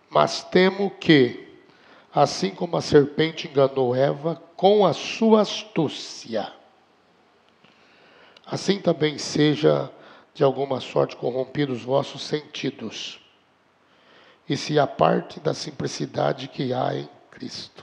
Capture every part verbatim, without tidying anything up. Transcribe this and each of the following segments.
Mas temo que, assim como a serpente enganou Eva com a sua astúcia, assim também seja de alguma sorte corrompidos os vossos sentidos, e se aparte da simplicidade que há em Cristo.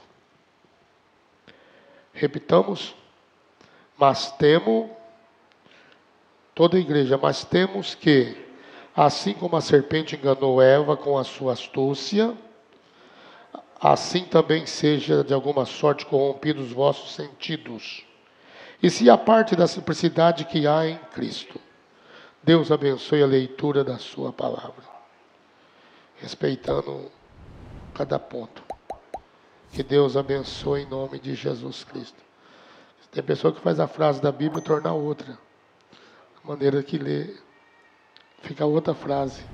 Repitamos, mas temo, toda a igreja, mas temos que, assim como a serpente enganou Eva com a sua astúcia, assim também seja de alguma sorte corrompidos os vossos sentidos, e se aparte da simplicidade que há em Cristo. Deus abençoe a leitura da sua palavra, respeitando cada ponto. Que Deus abençoe em nome de Jesus Cristo. Tem pessoa que faz a frase da Bíblia tornar outra. A maneira que lê, fica outra frase.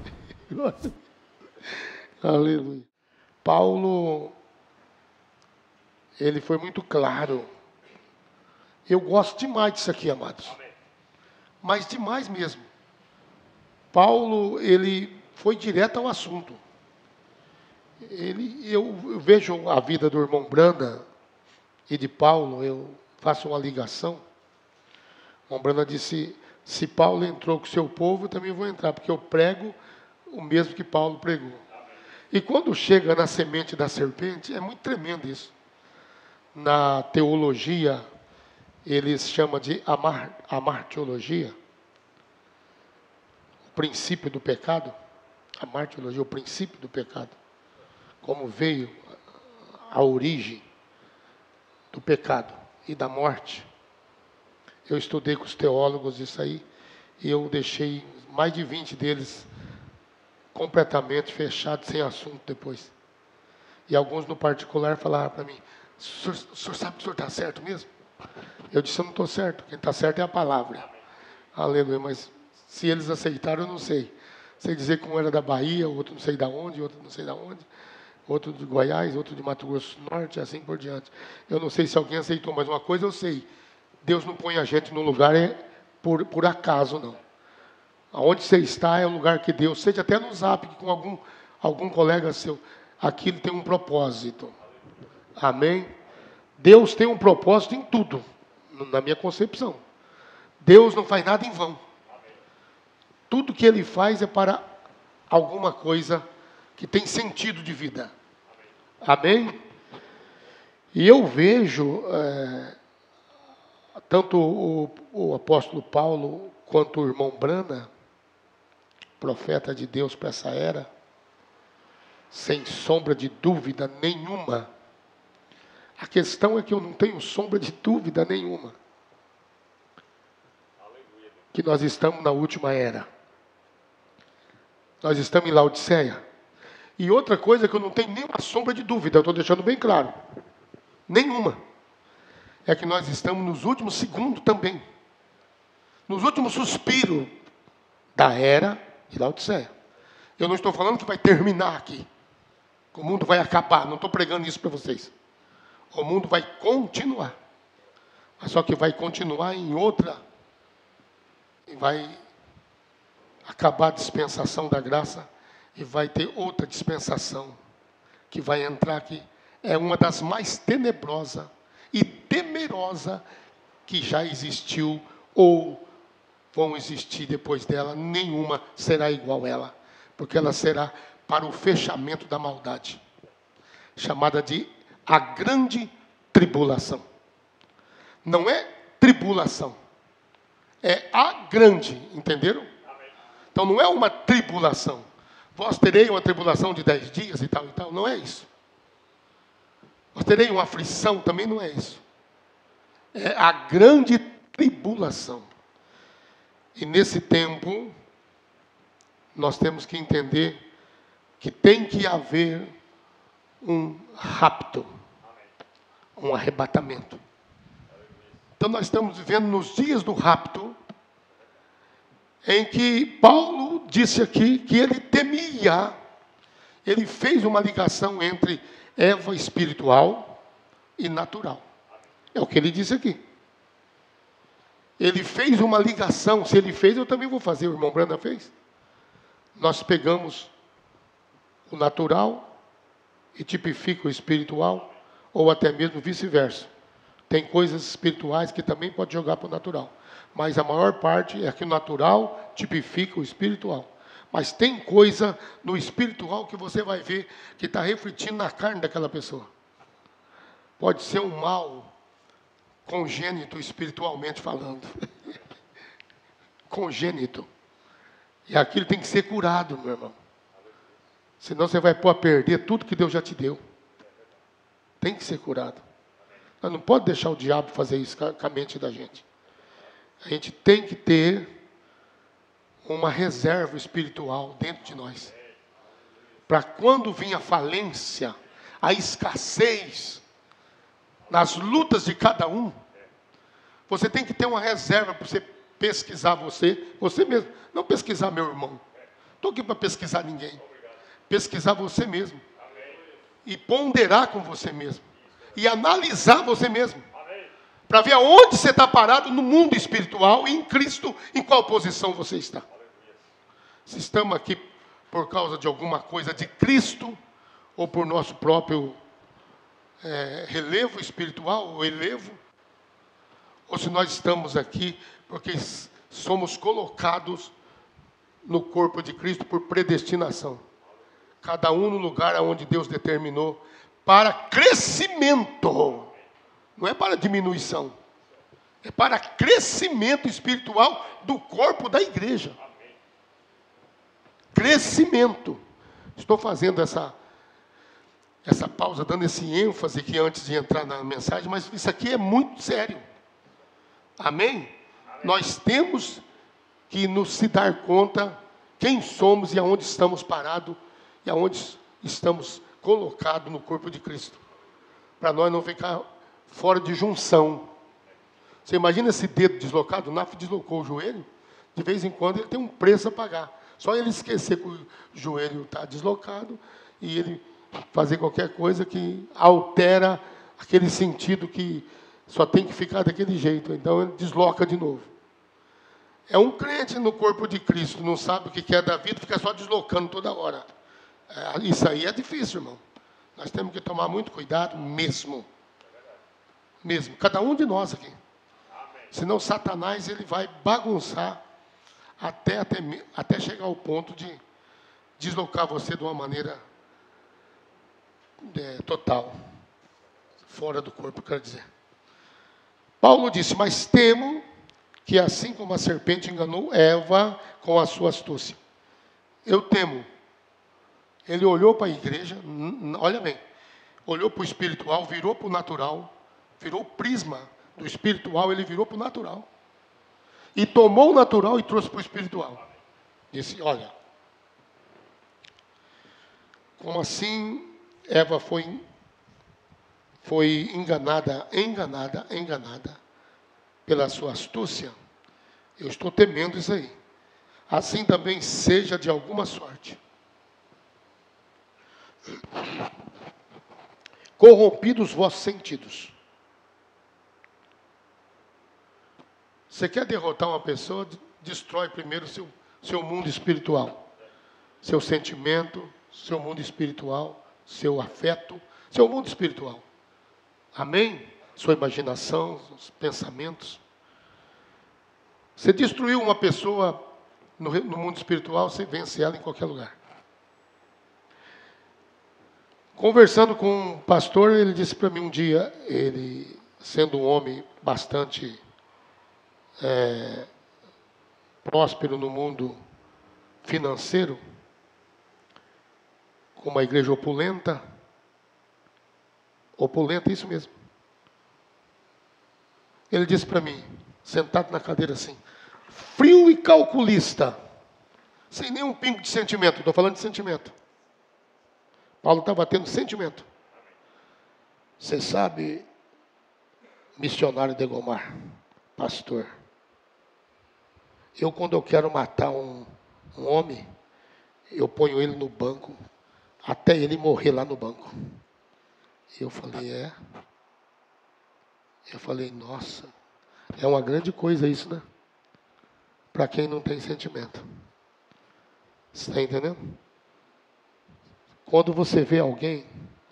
Aleluia. Paulo, ele foi muito claro. Eu gosto demais disso aqui, amados. Mas demais mesmo. Paulo, ele foi direto ao assunto. Ele, eu, eu vejo a vida do irmão Branda e de Paulo, eu faço uma ligação. O irmão Branda disse, se Paulo entrou com o seu povo, eu também vou entrar, porque eu prego o mesmo que Paulo pregou. E quando chega na semente da serpente, é muito tremendo isso. Na teologia, eles chamam de amar, amartiologia, o princípio do pecado. Amartiologia, o princípio do pecado. Como veio a origem do pecado e da morte. Eu estudei com os teólogos isso aí, e eu deixei mais de vinte deles completamente fechados, sem assunto depois. E alguns no particular falaram para mim, o senhor, o senhor sabe que o senhor está certo mesmo? Eu disse, eu não estou certo, quem está certo é a palavra. Aleluia, mas se eles aceitaram, eu não sei. Sei dizer que um era da Bahia, outro não sei de onde, outro não sei de onde, outro de Goiás, outro de Mato Grosso do Norte, assim por diante. Eu não sei se alguém aceitou, mas uma coisa eu sei, Deus não põe a gente num lugar é por, por acaso, não. Aonde você está é o lugar que Deus, seja até no Zap, com algum, algum colega seu, aquilo tem um propósito. Amém? Deus tem um propósito em tudo, na minha concepção. Deus não faz nada em vão. Tudo que Ele faz é para alguma coisa que tem sentido de vida. Amém? E eu vejo, é, tanto o, o apóstolo Paulo, quanto o irmão Brana, profeta de Deus para essa era, sem sombra de dúvida nenhuma. A questão é que eu não tenho sombra de dúvida nenhuma. Que nós estamos na última era. Nós estamos em Laodiceia. E outra coisa que eu não tenho nenhuma sombra de dúvida, eu estou deixando bem claro. Nenhuma. É que nós estamos nos últimos segundos também. Nos últimos suspiros da era de Laodiceia. Eu não estou falando que vai terminar aqui. O mundo vai acabar. Não estou pregando isso para vocês. O mundo vai continuar. Mas só que vai continuar em outra. E vai acabar a dispensação da graça. E vai ter outra dispensação. Que vai entrar aqui. É uma das mais tenebrosas e temerosa que já existiu ou vão existir depois dela. Nenhuma será igual a ela. Porque ela será para o fechamento da maldade. Chamada de a grande tribulação. Não é tribulação. É a grande, entenderam? Então não é uma tribulação. Vós terei uma tribulação de dez dias e tal e tal. Não é isso. Vós terei uma aflição, também não é isso. É a grande tribulação. E nesse tempo, nós temos que entender que tem que haver um rapto, um arrebatamento. Então nós estamos vivendo nos dias do rapto, em que Paulo disse aqui que ele temia, ele fez uma ligação entre Eva espiritual e natural. É o que ele disse aqui. Ele fez uma ligação, se ele fez, eu também vou fazer, o irmão Branda fez. Nós pegamos o natural e tipifica o espiritual, ou até mesmo vice-versa. Tem coisas espirituais que também pode jogar para o natural. Mas a maior parte é que o natural tipifica o espiritual. Mas tem coisa no espiritual que você vai ver que está refletindo na carne daquela pessoa. Pode ser um mal congênito espiritualmente falando. Congênito. E aquilo tem que ser curado, meu irmão. Senão você vai pôr a perder tudo que Deus já te deu. Tem que ser curado. Nós não pode deixar o diabo fazer isso com a mente da gente. A gente tem que ter uma reserva espiritual dentro de nós. Para quando vir a falência, a escassez, nas lutas de cada um, você tem que ter uma reserva para você pesquisar você, você mesmo. Não pesquisar meu irmão. Estou aqui para pesquisar ninguém. Pesquisar você mesmo. E ponderar com você mesmo. E analisar você mesmo. Para ver aonde você está parado no mundo espiritual e em Cristo, em qual posição você está. Se estamos aqui por causa de alguma coisa de Cristo, ou por nosso próprio é, relevo espiritual, ou elevo, ou se nós estamos aqui porque somos colocados no corpo de Cristo por predestinação. Cada um no lugar onde Deus determinou para crescimento. Não é para diminuição. É para crescimento espiritual do corpo da igreja. Crescimento. Estou fazendo essa, essa pausa, dando esse ênfase aqui antes de entrar na mensagem, mas isso aqui é muito sério. Amém? Amém. Nós temos que nos se dar conta quem somos e aonde estamos parados e aonde estamos colocados no corpo de Cristo. Para nós não ficar fora de junção. Você imagina esse dedo deslocado? O Naf deslocou o joelho. De vez em quando ele tem um preço a pagar. Só ele esquecer que o joelho está deslocado e ele fazer qualquer coisa que altera aquele sentido que só tem que ficar daquele jeito. Então ele desloca de novo. É um crente no corpo de Cristo, não sabe o que é da vida, fica só deslocando toda hora. É, isso aí é difícil, irmão. Nós temos que tomar muito cuidado mesmo. Mesmo. Cada um de nós aqui. Senão Satanás ele vai bagunçar até, até, até chegar ao ponto de deslocar você de uma maneira é, total. Fora do corpo, quero dizer. Paulo disse, mas temo que assim como a serpente enganou Eva com a sua astúcia. Eu temo. Ele olhou para a igreja, olha bem, olhou para o espiritual, virou para o natural, virou o prisma do espiritual, ele virou para o natural. E tomou o natural e trouxe para o espiritual. Disse, olha, como assim Eva foi, foi enganada, enganada, enganada pela sua astúcia? Eu estou temendo isso aí. Assim também seja de alguma sorte. Corrompidos os vossos sentidos. Você quer derrotar uma pessoa, destrói primeiro o seu, seu mundo espiritual. Seu sentimento, seu mundo espiritual, seu afeto, seu mundo espiritual. Amém? Sua imaginação, os pensamentos. Você destruiu uma pessoa no, no mundo espiritual, você vence ela em qualquer lugar. Conversando com um pastor, ele disse para mim um dia, ele sendo um homem bastante é, próspero no mundo financeiro, com uma igreja opulenta, opulenta, isso mesmo. Ele disse para mim, sentado na cadeira assim, frio e calculista, sem nenhum pingo de sentimento, estou falando de sentimento. Paulo estava tendo sentimento. Você sabe, missionário de Gomar, pastor, eu quando eu quero matar um, um homem, eu ponho ele no banco, até ele morrer lá no banco. Eu falei, é. Eu falei, nossa, é uma grande coisa isso, né? Para quem não tem sentimento. Você está entendendo? Quando você vê alguém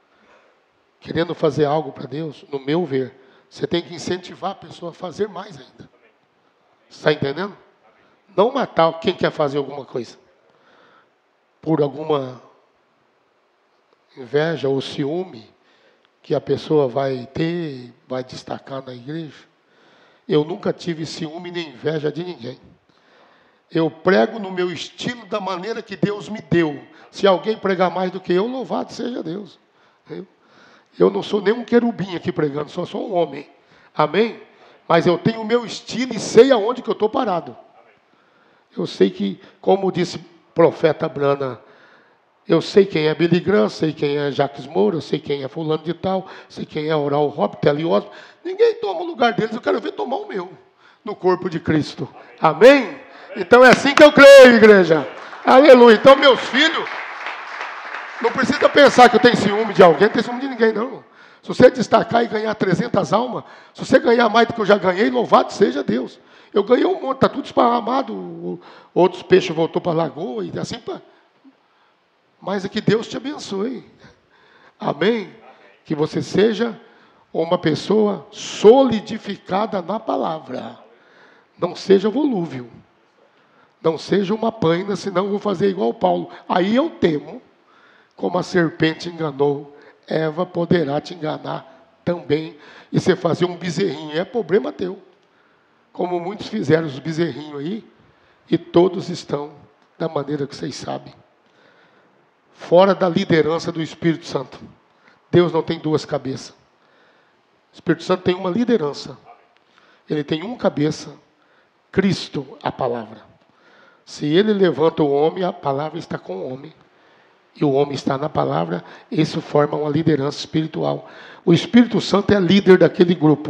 querendo fazer algo para Deus, no meu ver, você tem que incentivar a pessoa a fazer mais ainda. Está entendendo? Não matar quem quer fazer alguma coisa por alguma inveja ou ciúme que a pessoa vai ter, vai destacar na igreja. Eu nunca tive ciúme nem inveja de ninguém. Eu prego no meu estilo, da maneira que Deus me deu. Se alguém pregar mais do que eu, louvado seja Deus. Eu, eu não sou nem um querubim aqui pregando, só sou um homem. Amém? Mas eu tenho o meu estilo e sei aonde que eu estou parado. Eu sei que, como disse o profeta Brana, eu sei quem é Billy Graham, sei quem é Jacques Moura, eu sei quem é fulano de tal, sei quem é Oral Roberts, Telly Osborne. Ninguém toma o lugar deles, eu quero ver tomar o meu, no corpo de Cristo. Amém? Amém? Então é assim que eu creio, igreja. Aleluia. Então meus filhos, não precisa pensar que eu tenho ciúme de alguém, não tem ciúme de ninguém não. Se você destacar e ganhar trezentas almas, se você ganhar mais do que eu já ganhei, louvado seja Deus. Eu ganhei um monte, está tudo esparramado, outros peixes voltou para a lagoa e assim para... Mas é que Deus te abençoe. Amém? Que você seja uma pessoa solidificada na palavra. Não seja volúvel. Não seja uma paina, senão eu vou fazer igual Paulo. Aí eu temo, como a serpente enganou, Eva poderá te enganar também. E você fazer um bezerrinho, é problema teu. Como muitos fizeram os bezerrinhos aí, e todos estão da maneira que vocês sabem. Fora da liderança do Espírito Santo. Deus não tem duas cabeças. O Espírito Santo tem uma liderança. Ele tem uma cabeça, Cristo, a palavra. Se ele levanta o homem, a palavra está com o homem. E o homem está na palavra, isso forma uma liderança espiritual. O Espírito Santo é líder daquele grupo.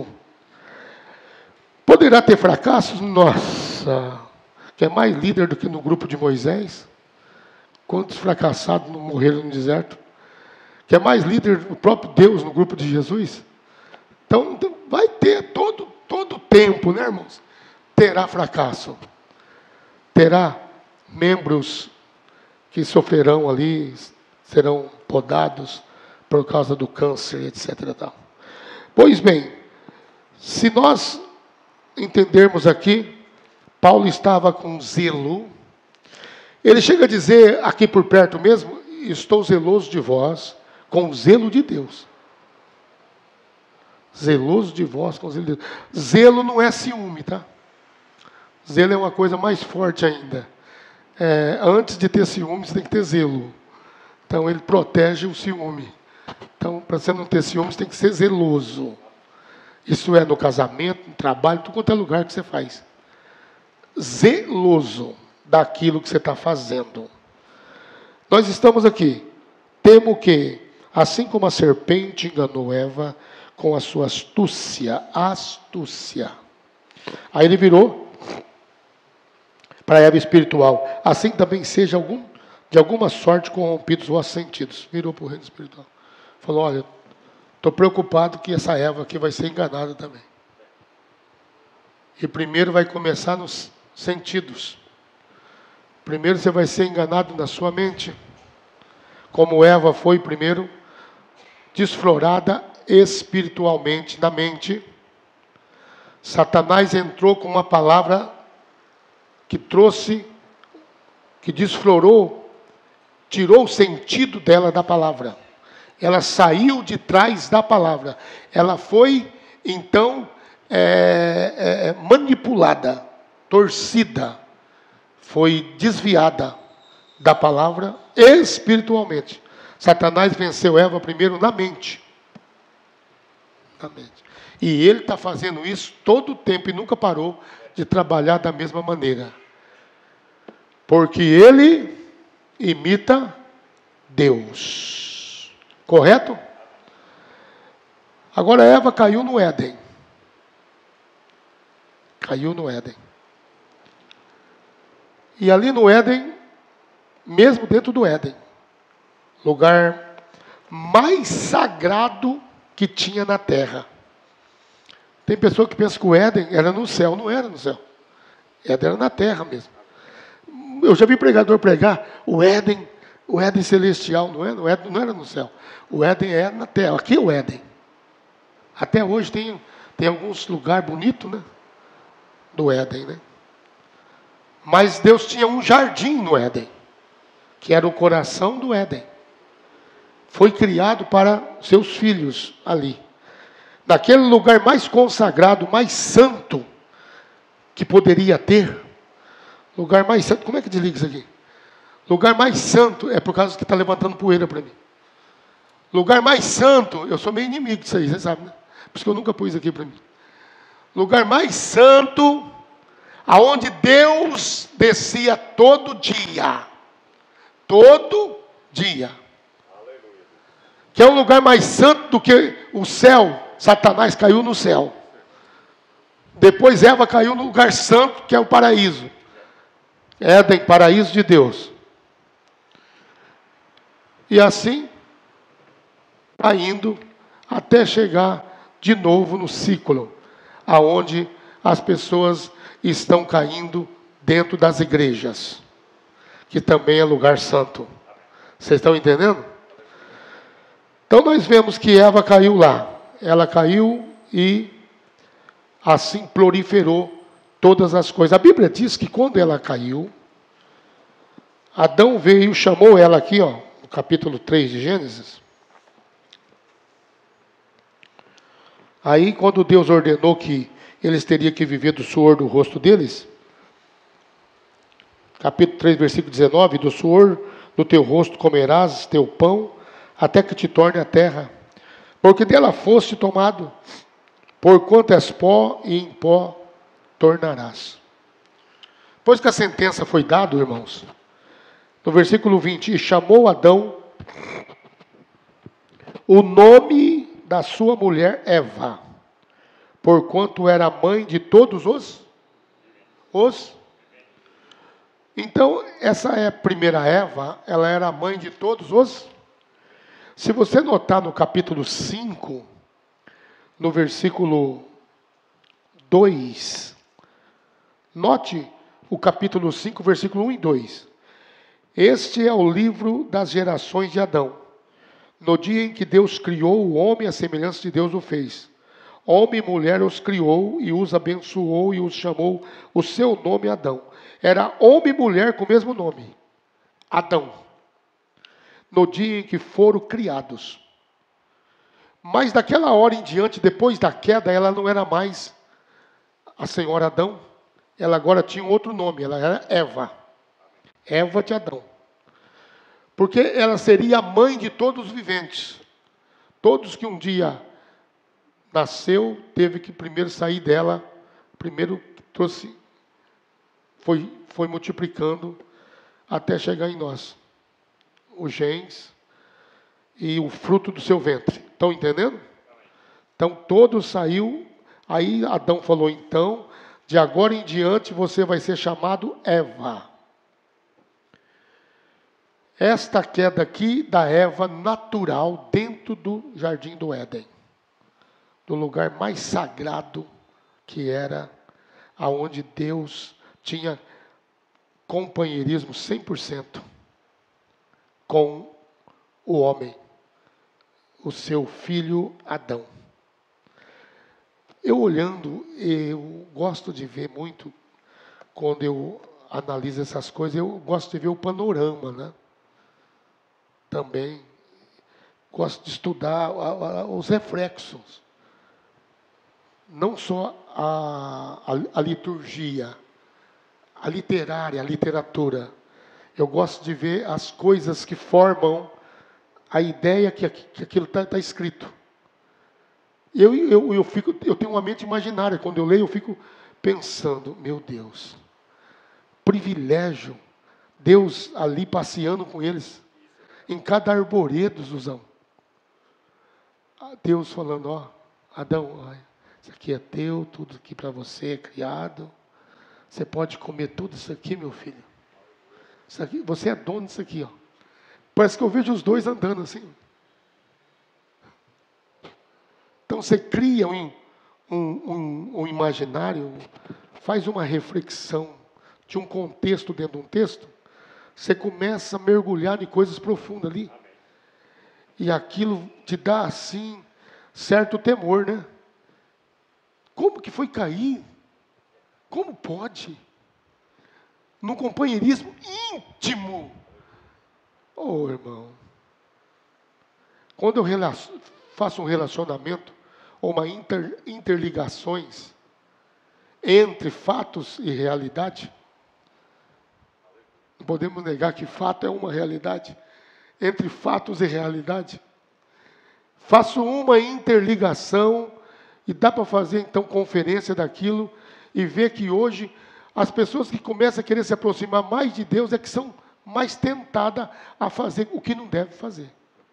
Poderá ter fracassos? Nossa, que é mais líder do que no grupo de Moisés. Quantos fracassados não morreram no deserto? Que é mais líder o próprio Deus no grupo de Jesus? Então, vai ter todo, todo tempo, né, irmãos? Terá fracasso. Terá membros que sofrerão ali, serão podados por causa do câncer, etcétera. Tal. Pois bem, se nós entendermos aqui, Paulo estava com zelo. Ele chega a dizer, aqui por perto mesmo, estou zeloso de vós, com o zelo de Deus. Zeloso de vós, com o zelo de Deus. Zelo não é ciúme, tá? Zelo é uma coisa mais forte ainda. É, antes de ter ciúme, você tem que ter zelo. Então, ele protege o ciúme. Então, para você não ter ciúme, você tem que ser zeloso. Isso é no casamento, no trabalho, em tudo quanto é lugar que você faz. Zeloso daquilo que você está fazendo. Nós estamos aqui. Temo que, assim como a serpente enganou Eva com a sua astúcia, astúcia. Aí ele virou para a Eva espiritual. Assim também seja algum, de alguma sorte corrompidos os vossos sentidos. Virou para o reino espiritual. Falou, olha, estou preocupado que essa Eva aqui vai ser enganada também. E primeiro vai começar nos sentidos. Primeiro você vai ser enganado na sua mente, como Eva foi primeiro desflorada espiritualmente na mente. Satanás entrou com uma palavra que trouxe, que desflorou, tirou o sentido dela da palavra. Ela saiu de trás da palavra. Ela foi, então, é, é, manipulada, torcida. Foi desviada da palavra espiritualmente. Satanás venceu Eva primeiro na mente. Na mente. E ele está fazendo isso todo o tempo e nunca parou de trabalhar da mesma maneira. Porque ele imita Deus. Correto? Agora Eva caiu no Éden. Caiu no Éden. E ali no Éden, mesmo dentro do Éden, lugar mais sagrado que tinha na terra. Tem pessoa que pensa que o Éden era no céu, não era no céu. Éden era na terra mesmo. Eu já vi pregador pregar, o Éden O Éden celestial, não, é? O Éden não era no céu. O Éden é na terra. Aqui é o Éden. Até hoje tem, tem alguns lugares bonitos, né? Do Éden, né? Mas Deus tinha um jardim no Éden, que era o coração do Éden. Foi criado para seus filhos ali. Naquele lugar mais consagrado, mais santo que poderia ter. Lugar mais santo. Como é que desliga isso aqui? Lugar mais santo é por causa que está levantando poeira para mim. Lugar mais santo, eu sou meio inimigo disso aí, você sabe, né? Por isso que eu nunca pus aqui para mim. Lugar mais santo, aonde Deus descia todo dia. Todo dia. Que é um lugar mais santo do que o céu. Satanás caiu no céu. Depois Eva caiu no lugar santo, que é o paraíso. Éden, paraíso de Deus. E assim, está indo até chegar de novo no ciclo, aonde as pessoas estão caindo dentro das igrejas, que também é lugar santo. Vocês estão entendendo? Então nós vemos que Eva caiu lá. Ela caiu e assim proliferou todas as coisas. A Bíblia diz que quando ela caiu, Adão veio, chamou ela aqui, ó, no capítulo três de Gênesis. Aí, quando Deus ordenou que eles teriam que viver do suor do rosto deles, capítulo três, versículo dezenove, do suor do teu rosto comerás teu pão, até que te torne a terra, porque dela foste tomado, porquanto és pó, e em pó tornarás. Depois que a sentença foi dada, irmãos, no versículo vinte, e chamou Adão o nome da sua mulher Eva, porquanto era mãe de todos os os. Então, essa é a primeira Eva, ela era mãe de todos os. Se você notar no capítulo cinco, no versículo dois, note o capítulo cinco, versículo um e dois. Este é o livro das gerações de Adão. No dia em que Deus criou o homem, a semelhança de Deus o fez. Homem e mulher os criou e os abençoou e os chamou o seu nome Adão. Era homem e mulher com o mesmo nome, Adão. No dia em que foram criados. Mas daquela hora em diante, depois da queda, ela não era mais a senhora Adão. Ela agora tinha um outro nome, ela era Eva. Eva de Adão. Porque ela seria a mãe de todos os viventes. Todos que um dia nasceu, teve que primeiro sair dela, primeiro trouxe, foi, foi multiplicando até chegar em nós. Os genes e o fruto do seu ventre. Estão entendendo? Então, todo saiu. Aí Adão falou, então, de agora em diante você vai ser chamado Eva. Esta queda aqui da Eva natural dentro do jardim do Éden. Do lugar mais sagrado que era, aonde Deus tinha companheirismo cem por cento. Com o homem, o seu filho Adão. Eu olhando, eu gosto de ver muito, quando eu analiso essas coisas, eu gosto de ver o panorama, né? Também. Gosto de estudar a, a, os reflexos. Não só a, a, a liturgia, a literária, a literatura. Eu gosto de ver as coisas que formam a ideia que, que aquilo está tá escrito. Eu, eu, eu, fico, eu tenho uma mente imaginária. Quando eu leio, eu fico pensando, meu Deus, privilégio, Deus ali passeando com eles, em cada arvoredo, Zuzão. Deus falando, ó, Adão, ó, isso aqui é teu, tudo aqui para você é criado. Você pode comer tudo isso aqui, meu filho. Isso aqui, você é dono disso aqui, ó. Parece que eu vejo os dois andando assim. Então você cria um, um, um, um imaginário, faz uma reflexão de um contexto dentro de um texto, Você começa a mergulhar em coisas profundas ali. E aquilo te dá, assim, certo temor, né? Como que foi cair? Como pode? Num companheirismo íntimo. Oh, irmão. Quando eu relacion, faço um relacionamento, ou uma inter, interligações entre fatos e realidade, não podemos negar que fato é uma realidade. Entre fatos e realidade, faço uma interligação e dá para fazer então conferência daquilo e ver que hoje as pessoas que começam a querer se aproximar mais de Deus é que são mais tentadas a fazer o que não deve fazer.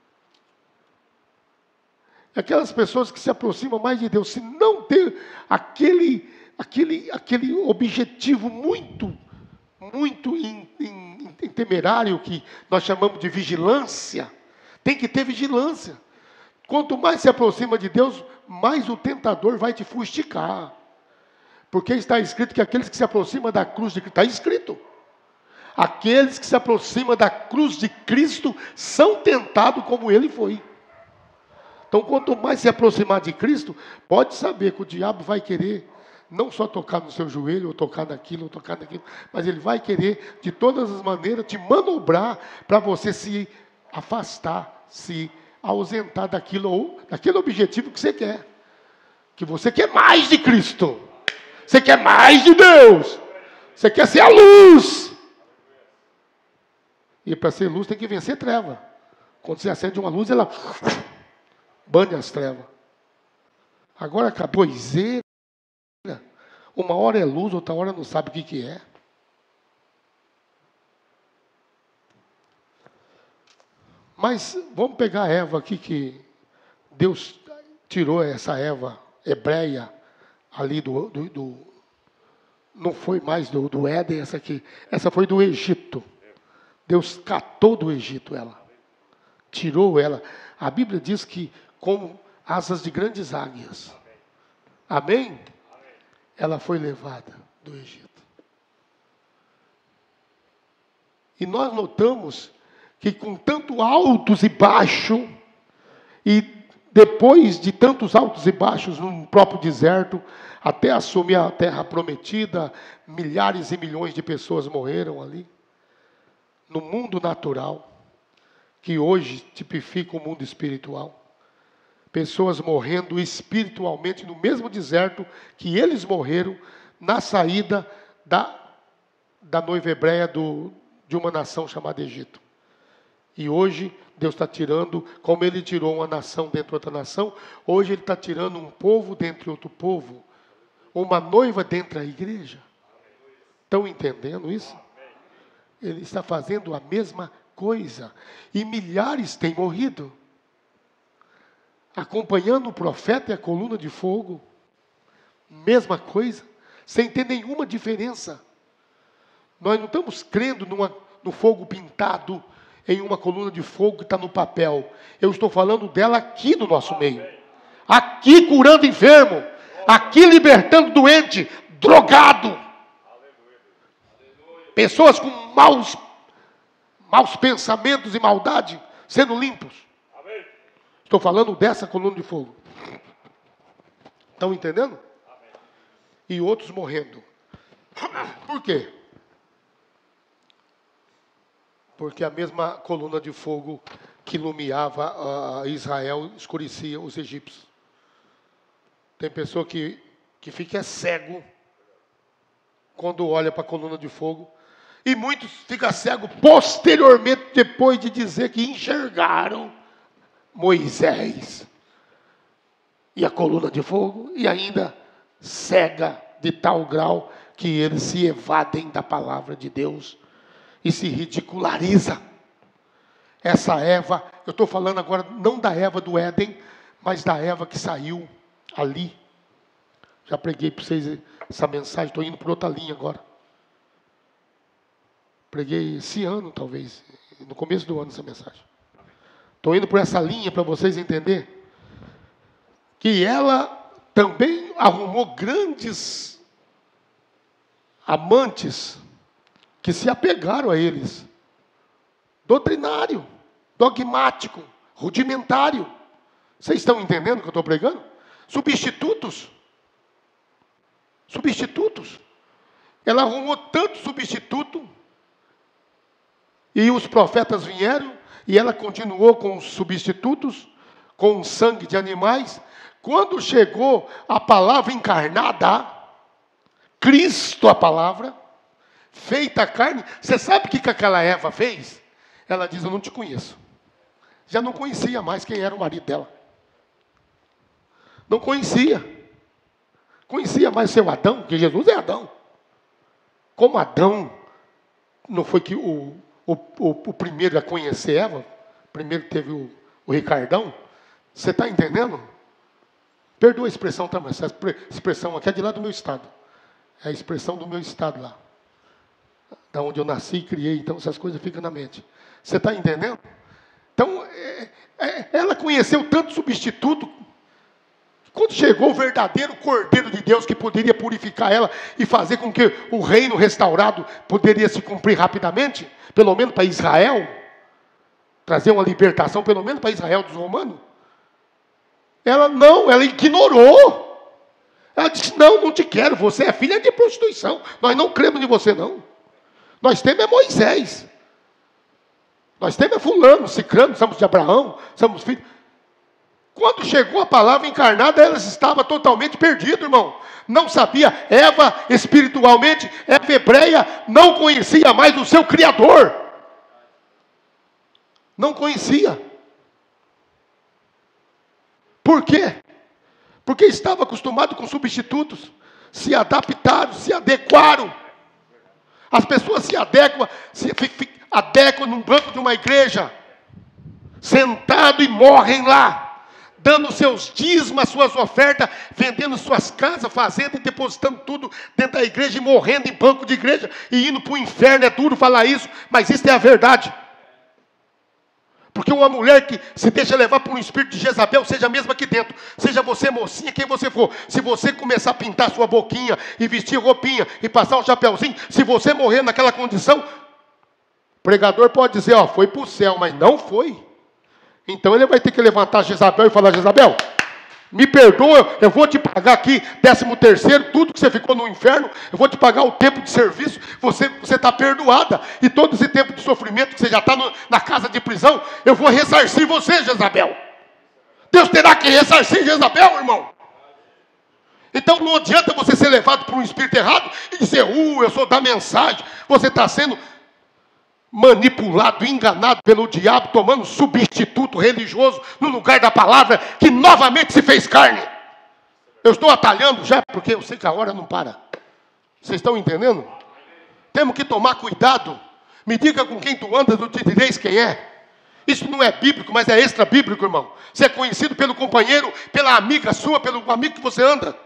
Aquelas pessoas que se aproximam mais de Deus, se não ter aquele, aquele, aquele objetivo muito, muito in, in, in temerário, que nós chamamos de vigilância, tem que ter vigilância. Quanto mais se aproxima de Deus, mais o tentador vai te fustigar. Porque está escrito que aqueles que se aproximam da cruz de Cristo, está escrito, aqueles que se aproximam da cruz de Cristo são tentados como ele foi. Então, quanto mais se aproximar de Cristo, pode saber que o diabo vai querer não só tocar no seu joelho, ou tocar naquilo, ou tocar naquilo, mas ele vai querer, de todas as maneiras, te manobrar para você se afastar, se ausentar daquilo, ou daquele objetivo que você quer. Que você quer mais de Cristo. Você quer mais de Deus. Você quer ser a luz. E para ser luz tem que vencer treva. Quando você acende uma luz, ela bane as trevas. Agora acabou poesia. Uma hora é luz, outra hora não sabe o que, que é. Mas vamos pegar a Eva aqui, que Deus tirou essa Eva hebreia ali do, do, do não foi mais do, do Éden, essa aqui, essa foi do Egito. Deus catou do Egito ela, tirou ela. A Bíblia diz que como asas de grandes águias. Amém? Amém? Ela foi levada do Egito. E nós notamos que com tanto altos e baixos, e depois de tantos altos e baixos no próprio deserto, até assumir a terra prometida, milhares e milhões de pessoas morreram ali. No mundo natural, que hoje tipifica o mundo espiritual. Pessoas morrendo espiritualmente no mesmo deserto que eles morreram na saída da, da noiva hebreia do, de uma nação chamada Egito. E hoje Deus está tirando, como Ele tirou uma nação dentro de outra nação, hoje Ele está tirando um povo dentro de outro povo, uma noiva dentro da igreja. Estão entendendo isso? Ele está fazendo a mesma coisa. E milhares têm morrido. Acompanhando o profeta e a coluna de fogo. Mesma coisa. Sem ter nenhuma diferença. Nós não estamos crendo numa, no fogo pintado em uma coluna de fogo que está no papel. Eu estou falando dela aqui no nosso meio. Aqui curando enfermo. Aqui libertando doente, drogado. Pessoas com maus, maus pensamentos e maldade sendo limpos. Amém. Estou falando dessa coluna de fogo. Estão entendendo? Amém. E outros morrendo. Por quê? Porque a mesma coluna de fogo que iluminava uh, Israel escurecia os egípcios. Tem pessoa que, que fica cego quando olha para a coluna de fogo. E muitos ficam cegos posteriormente, depois de dizer que enxergaram Moisés e a coluna de fogo, e ainda cega de tal grau que eles se evadem da palavra de Deus e se ridicularizam. Essa Eva, eu estou falando agora não da Eva do Éden, mas da Eva que saiu ali. Já preguei para vocês essa mensagem, estou indo por outra linha agora. Preguei esse ano, talvez, no começo do ano, essa mensagem. Estou indo por essa linha para vocês entenderem que ela também arrumou grandes amantes que se apegaram a eles. doutrinário, dogmático, rudimentário. Vocês estão entendendo o que eu estou pregando? Substitutos. Substitutos. Ela arrumou tanto substituto, e os profetas vieram, e ela continuou com os substitutos, com o sangue de animais. Quando chegou a palavra encarnada, Cristo a palavra, feita carne, você sabe o que aquela Eva fez? Ela diz, eu não te conheço. Já não conhecia mais quem era o marido dela. Não conhecia. Conhecia mais seu Adão, porque Jesus é Adão. Como Adão não foi que o, o, o, o primeiro a conhecer Eva, primeiro teve o, o Ricardão, você está entendendo? Perdoa a expressão também, essa expressão aqui é de lá do meu estado. É a expressão do meu estado lá. Da onde eu nasci e criei, então essas coisas ficam na mente. Você está entendendo? Então, é, é, ela conheceu tanto substituto. Quando chegou o verdadeiro Cordeiro de Deus que poderia purificar ela e fazer com que o reino restaurado poderia se cumprir rapidamente, pelo menos para Israel, trazer uma libertação, pelo menos para Israel dos romanos, ela não, ela ignorou. Ela disse, não, não te quero, você é filha de prostituição, nós não cremos em você não. Nós temos é Moisés. Nós temos é fulano, cicrano, somos de Abraão, somos filhos. Quando chegou a palavra encarnada, ela estava totalmente perdida, irmão. Não sabia, Eva espiritualmente, Eva hebreia, não conhecia mais o seu Criador. Não conhecia. Por quê? Porque estava acostumado com substitutos. Se adaptaram, se adequaram. As pessoas se adequam, se adequam num banco de uma igreja, sentado e morrem lá. Dando seus dízimos, suas ofertas, vendendo suas casas, fazendo e depositando tudo dentro da igreja e morrendo em banco de igreja e indo para o inferno. É duro falar isso, mas isso é a verdade. Porque uma mulher que se deixa levar por um espírito de Jezabel, seja mesmo aqui dentro, seja você mocinha, quem você for, se você começar a pintar sua boquinha e vestir roupinha e passar um chapéuzinho, se você morrer naquela condição, o pregador pode dizer, ó, foi para o céu, mas não foi. Então ele vai ter que levantar Jezabel e falar, Jezabel, me perdoa, eu vou te pagar aqui, décimo terceiro, tudo que você ficou no inferno, eu vou te pagar o tempo de serviço, você está perdoada, e todo esse tempo de sofrimento que você já está na casa de prisão, eu vou ressarcir você, Jezabel. Deus terá que ressarcir Jezabel, irmão. Então não adianta você ser levado por um espírito errado e dizer, uh, eu sou da mensagem, você está sendo manipulado, enganado pelo diabo, tomando substituto religioso no lugar da palavra que novamente se fez carne. Eu estou atalhando já, porque eu sei que a hora não para. Vocês estão entendendo? Temos que tomar cuidado. Me diga com quem tu andas, eu te direis quem é. Isso não é bíblico, mas é extra bíblico, irmão. Você é conhecido pelo companheiro, pela amiga sua, pelo amigo que você anda.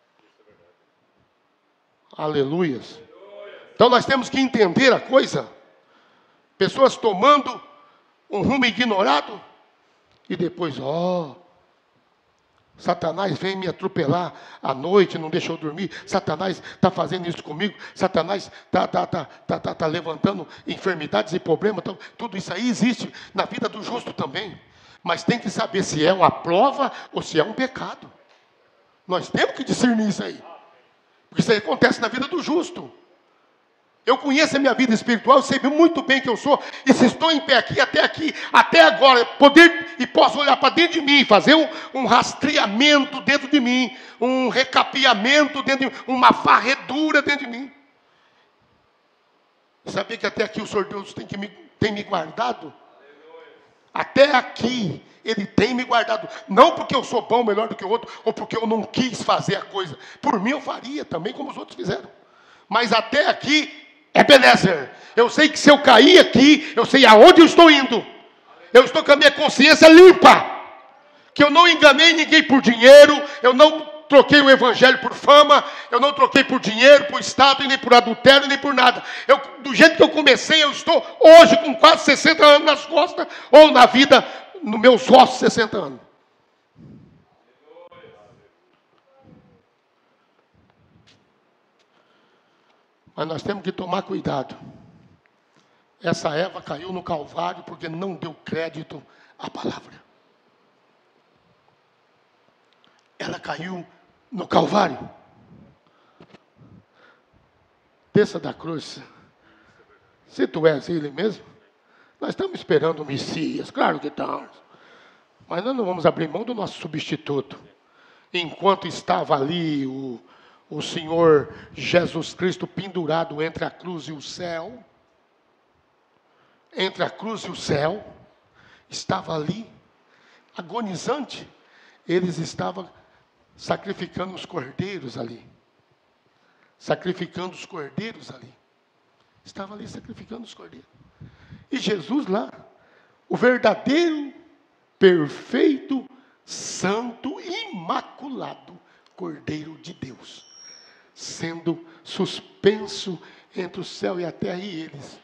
Aleluias. Então nós temos que entender a coisa. Pessoas tomando um rumo ignorado e depois, ó, oh, Satanás vem me atropelar à noite, não deixa eu dormir. Satanás está fazendo isso comigo. Satanás está tá, tá, tá, tá, tá levantando enfermidades e problemas. Então, tudo isso aí existe na vida do justo também. Mas tem que saber se é uma prova ou se é um pecado. Nós temos que discernir isso aí. Porque isso aí acontece na vida do justo. Eu conheço a minha vida espiritual, eu sei muito bem que eu sou, e se estou em pé aqui, até aqui, até agora, poder, e posso olhar para dentro de mim, fazer um, um rastreamento dentro de mim, um recapeamento dentro de mim, uma varredura dentro de mim. Sabia que até aqui o Senhor Deus tem, que me, tem me guardado? Até aqui Ele tem me guardado. Não porque eu sou bom, melhor do que o outro, ou porque eu não quis fazer a coisa. Por mim eu faria também, como os outros fizeram. Mas até aqui, Ebenezer, eu sei que se eu cair aqui, eu sei aonde eu estou indo. Eu estou com a minha consciência limpa. Que eu não enganei ninguém por dinheiro, eu não troquei o evangelho por fama, eu não troquei por dinheiro, por estado, nem por adultério, nem por nada. Eu, do jeito que eu comecei, eu estou hoje com quase sessenta anos nas costas, ou na vida, nos meus ossos, sessenta anos. Mas nós temos que tomar cuidado. Essa Eva caiu no Calvário porque não deu crédito à palavra. Ela caiu no Calvário. Desça da cruz. Se tu és ele mesmo, nós estamos esperando o Messias, claro que estamos. Mas nós não vamos abrir mão do nosso substituto. Enquanto estava ali o, o Senhor Jesus Cristo pendurado entre a cruz e o céu, entre a cruz e o céu, estava ali, agonizante, eles estavam sacrificando os cordeiros ali. Sacrificando os cordeiros ali. Estava ali sacrificando os cordeiros. E Jesus lá, o verdadeiro, perfeito, santo, imaculado Cordeiro de Deus, sendo suspenso entre o céu e a terra, e eles,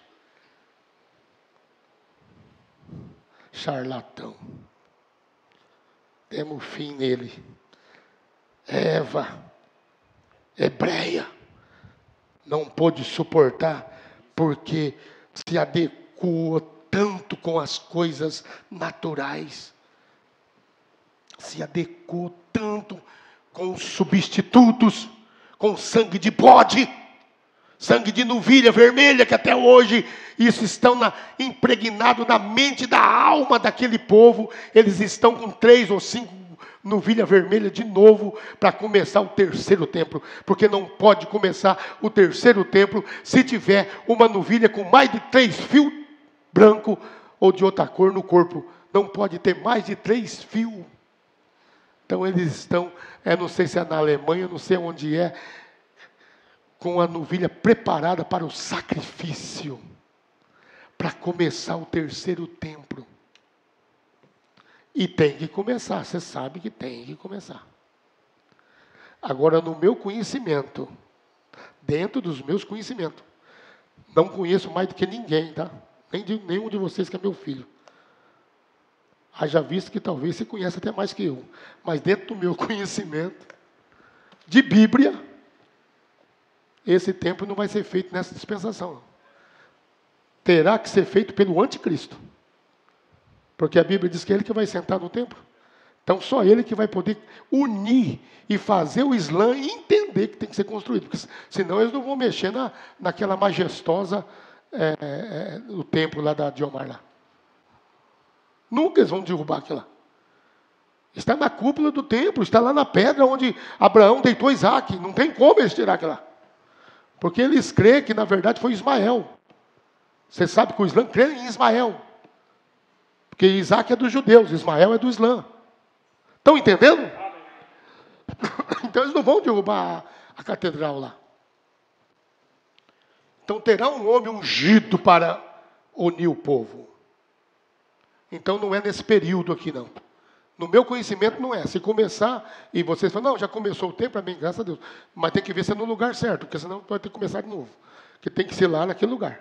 charlatão, demos fim nele. Eva, hebreia, não pôde suportar, porque se adequou tanto com as coisas naturais, se adequou tanto com os substitutos, com sangue de bode, sangue de novilha vermelha, que até hoje isso estão na, impregnado na mente, da alma daquele povo. Eles estão com três ou cinco novilha vermelha de novo para começar o terceiro templo, porque não pode começar o terceiro templo se tiver uma novilha com mais de três fios branco ou de outra cor no corpo. Não pode ter mais de três fios. Então eles estão, é, não sei se é na Alemanha, não sei onde é, com a novilha preparada para o sacrifício, para começar o terceiro templo. E tem que começar, você sabe que tem que começar. Agora, no meu conhecimento, dentro dos meus conhecimentos, não conheço mais do que ninguém, tá? Nem de, nenhum de vocês que é meu filho. Haja visto que talvez você conheça até mais que eu. Mas dentro do meu conhecimento de Bíblia, esse templo não vai ser feito nessa dispensação. Terá que ser feito pelo anticristo. Porque a Bíblia diz que é ele que vai sentar no templo. Então só ele que vai poder unir e fazer o Islã e entender que tem que ser construído. Porque senão eles não vão mexer na, naquela majestosa, é, é, o templo lá da, de Omar lá. Nunca eles vão derrubar aquilo lá. Está na cúpula do templo, está lá na pedra onde Abraão deitou Isaac. Não tem como eles tirar aquilo lá. Porque eles creem que na verdade foi Ismael. Você sabe que o Islã crê em Ismael. Porque Isaac é dos judeus, Ismael é do Islã. Estão entendendo? Então eles não vão derrubar a, a catedral lá. Então terá um homem ungido para unir o povo. Então não é nesse período aqui não. No meu conhecimento não é. Se começar e vocês falam, não, já começou o tempo, amém, graças a Deus. Mas tem que ver se é no lugar certo, porque senão vai ter que começar de novo. Porque tem que ser lá naquele lugar.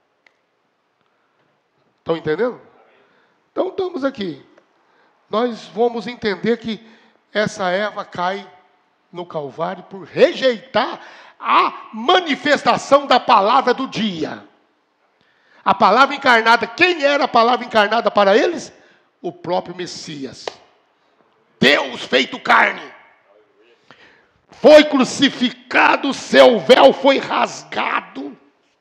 Estão entendendo? Então estamos aqui. Nós vamos entender que essa Eva cai no Calvário por rejeitar a manifestação da palavra do dia. A palavra encarnada, quem era a palavra encarnada para eles? O próprio Messias. Deus feito carne. Foi crucificado, seu véu foi rasgado.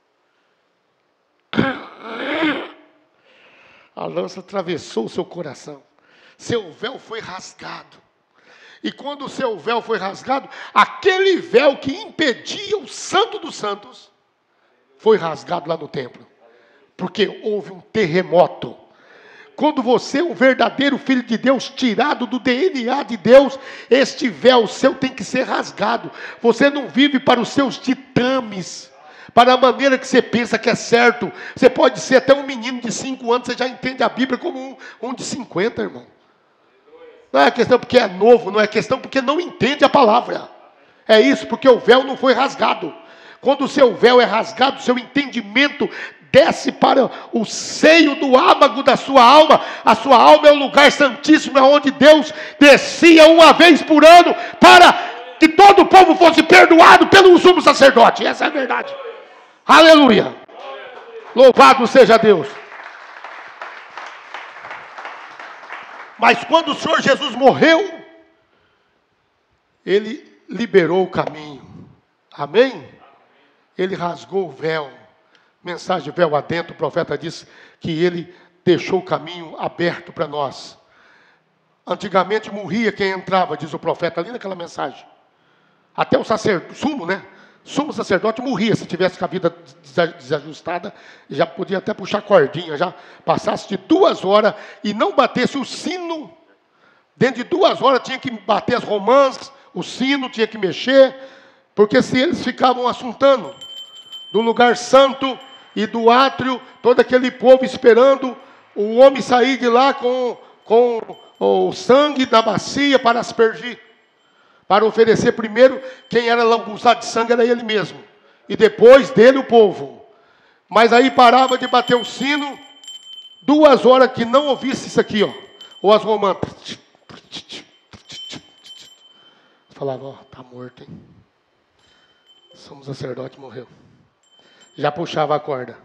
A lança atravessou o seu coração. Seu véu foi rasgado. E quando o seu véu foi rasgado, aquele véu que impedia o Santo dos Santos foi rasgado lá no templo. Porque houve um terremoto. Quando você é um verdadeiro filho de Deus, tirado do D N A de Deus, este véu seu tem que ser rasgado. Você não vive para os seus ditames, para a maneira que você pensa que é certo. Você pode ser até um menino de cinco anos, você já entende a Bíblia como um, um de cinquenta, irmão. Não é questão porque é novo, não é questão porque não entende a palavra. É isso, porque o véu não foi rasgado. Quando o seu véu é rasgado, o seu entendimento desce para o seio do âmago da sua alma. A sua alma é o lugar santíssimo, é onde Deus descia uma vez por ano para que todo o povo fosse perdoado pelo sumo sacerdote. Essa é a verdade. Aleluia. Louvado seja Deus. Mas quando o Senhor Jesus morreu, Ele liberou o caminho. Amém? Ele rasgou o véu. Mensagem véu adentro, o profeta disse que Ele deixou o caminho aberto para nós. Antigamente morria quem entrava, diz o profeta ali naquela mensagem. Até o sacerdote, sumo, né? Sumo sacerdote morria se tivesse com a vida desajustada, já podia até puxar cordinha, já passasse de duas horas e não batesse o sino. Dentro de duas horas tinha que bater as romãs, o sino tinha que mexer, porque se eles ficavam assuntando do lugar santo e do átrio, todo aquele povo esperando o homem sair de lá com, com o sangue da bacia para aspergir. Para oferecer primeiro, quem era lambuzado de sangue era ele mesmo. E depois dele o povo. Mas aí parava de bater o sino, duas horas que não ouvisse isso aqui, ó. Ou as romãs. Falava, ó, tá morto, hein? Somos sacerdote, morreu. Já puxava a corda.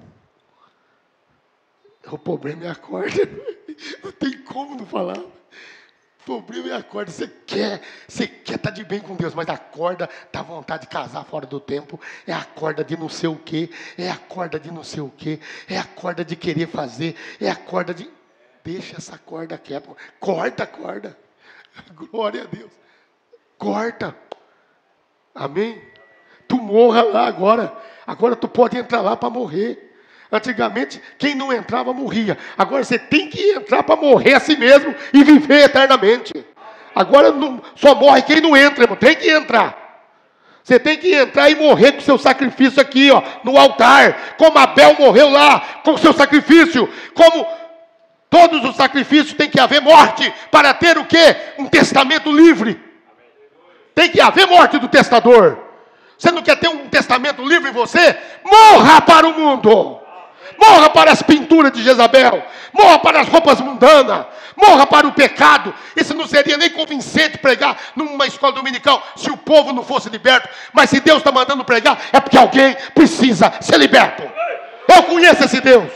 O problema é a corda. Não tem como não falar. O problema é a corda. Você quer, você quer estar de bem com Deus, mas a corda dá vontade de casar fora do tempo. É a corda de não sei o quê. É a corda de não sei o quê. É a corda de querer fazer. É a corda de... Deixa essa corda quieta. Corta a corda. Glória a Deus. Corta. Amém? Tu morra lá agora. Agora tu pode entrar lá para morrer. Antigamente, quem não entrava morria. Agora você tem que entrar para morrer a si mesmo e viver eternamente. Agora não, só morre quem não entra, irmão. Tem que entrar. Você tem que entrar e morrer com o seu sacrifício aqui, ó, no altar. Como Abel morreu lá com o seu sacrifício. Como todos os sacrifícios tem que haver morte para ter o quê? Um testamento livre. Tem que haver morte do testador. Você não quer ter um testamento livre em você? Morra para o mundo. Morra para as pinturas de Jezabel. Morra para as roupas mundanas. Morra para o pecado. Isso não seria nem convincente pregar numa escola dominical se o povo não fosse liberto. Mas se Deus está mandando pregar, é porque alguém precisa ser liberto. Eu conheço esse Deus.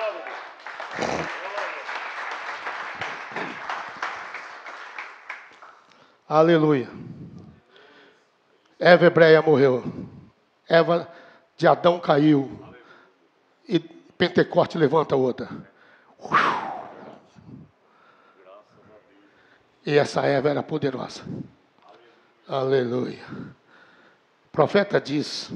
Aleluia. Eva hebreia morreu. Eva de Adão caiu. E Pentecoste levanta outra. E essa Eva era poderosa. Aleluia. O profeta diz...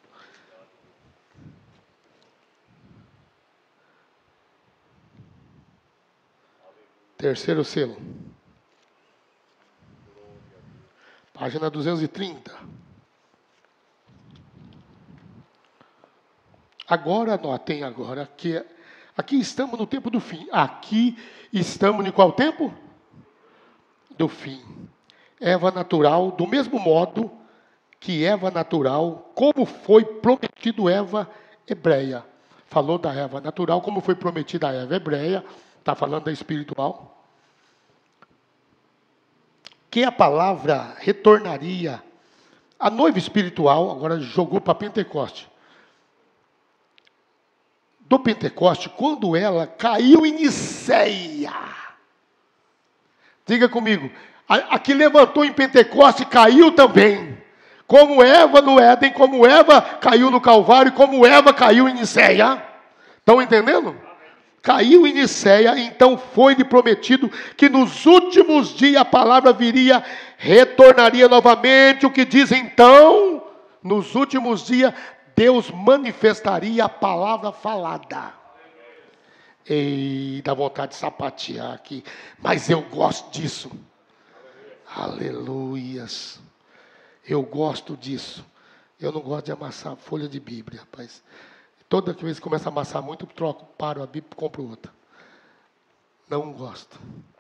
Terceiro selo. Página duzentos e trinta. Agora, anotem agora, que aqui estamos no tempo do fim. Aqui estamos em qual tempo? Do fim. Eva natural, do mesmo modo que Eva natural, como foi prometido Eva hebreia. Falou da Eva natural, como foi prometida a Eva hebreia. Está falando da espiritual. Que a palavra retornaria. A noiva espiritual, agora jogou para Pentecoste. Do Pentecoste, quando ela caiu em Niceia. Diga comigo. A, a que levantou em Pentecoste caiu também. Como Eva no Éden, como Eva caiu no Calvário, como Eva caiu em Niceia. Estão entendendo? Caiu em Niceia, então foi-lhe prometido que nos últimos dias a palavra viria, retornaria novamente. O que diz então? Nos últimos dias, Deus manifestaria a palavra falada. E dá vontade de sapatear aqui. Mas eu gosto disso. Aleluias. Eu gosto disso. Eu não gosto de amassar folha de Bíblia, rapaz. Toda vez que começa a amassar muito, eu troco, paro a Bíblia e compro outra. Não gosto.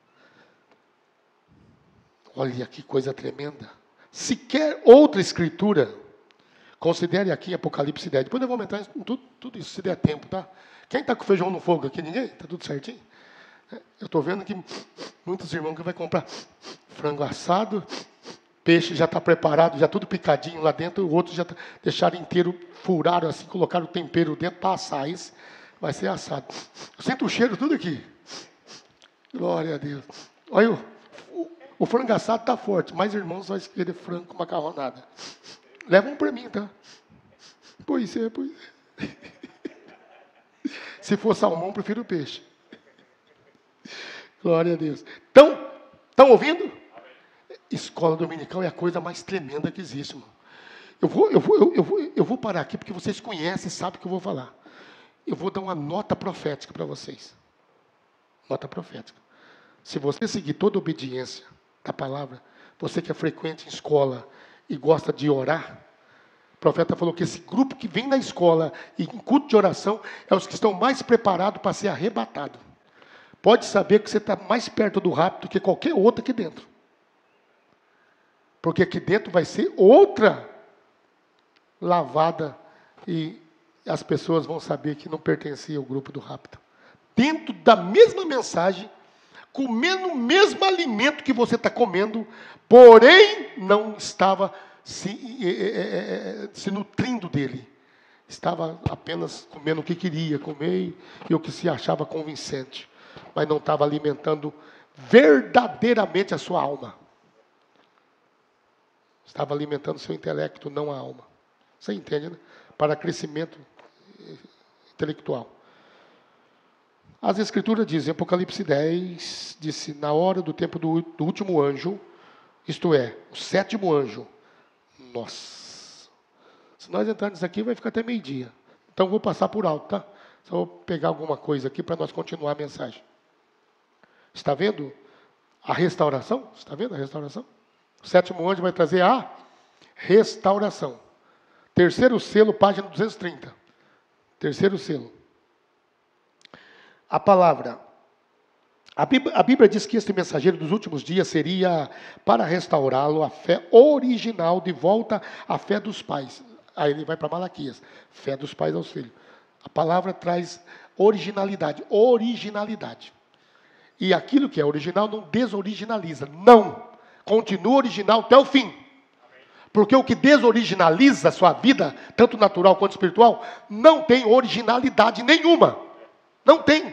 Olha que coisa tremenda. Se quer outra escritura, considere aqui Apocalipse dez. Depois eu vou aumentar tudo, tudo isso, se der tempo, tá? Quem está com feijão no fogo aqui? Ninguém? Está tudo certinho? Eu estou vendo que muitos irmãos que vai comprar frango assado, peixe já está preparado, já tudo picadinho lá dentro, o outro já tá, deixaram inteiro, furaram assim, colocaram o tempero dentro para assar. Esse Vai ser assado. Eu sinto o cheiro tudo aqui. Glória a Deus. Olha, o, o, o frango assado está forte, mas irmãos vai querer frango com macarronada. Leva um para mim, tá? Pois é, pois é. Se for salmão, prefiro peixe. Glória a Deus. Então, estão ouvindo? Escola dominical é a coisa mais tremenda que existe, irmão. Eu vou, eu vou, eu, eu vou, eu vou parar aqui porque vocês conhecem e sabem o que eu vou falar. Eu vou dar uma nota profética para vocês. Nota profética. Se você seguir toda a obediência da palavra, você que é frequente em escola e gosta de orar, o profeta falou que esse grupo que vem na escola e em culto de oração é os que estão mais preparados para ser arrebatado. Pode saber que você está mais perto do rapto do que qualquer outro aqui dentro. Porque aqui dentro vai ser outra lavada e as pessoas vão saber que não pertencia ao grupo do rapto. Dentro da mesma mensagem, comendo o mesmo alimento que você está comendo, porém não estava se, é, é, se nutrindo dele. Estava apenas comendo o que queria comer e o que se achava convincente, mas não estava alimentando verdadeiramente a sua alma. Estava alimentando seu intelecto, não a alma. Você entende, né? Para crescimento intelectual. As Escrituras dizem, Apocalipse dez, disse, na hora do tempo do, do último anjo, isto é, o sétimo anjo. Nossa! Se nós entrarmos aqui, vai ficar até meio-dia. Então, vou passar por alto, tá? Só vou pegar alguma coisa aqui para nós continuar a mensagem. Está vendo a restauração? Está vendo a restauração? O sétimo anjo vai trazer a restauração. Terceiro selo, página duzentos e trinta. Terceiro selo. A palavra. A Bíblia, a Bíblia diz que este mensageiro dos últimos dias seria para restaurá-lo a fé original, de volta à fé dos pais. Aí ele vai para Malaquias. Fé dos pais aos filhos. A palavra traz originalidade. Originalidade. E aquilo que é original não desoriginaliza. Não. Continua original até o fim. Porque o que desoriginaliza a sua vida, tanto natural quanto espiritual, não tem originalidade nenhuma. Não tem.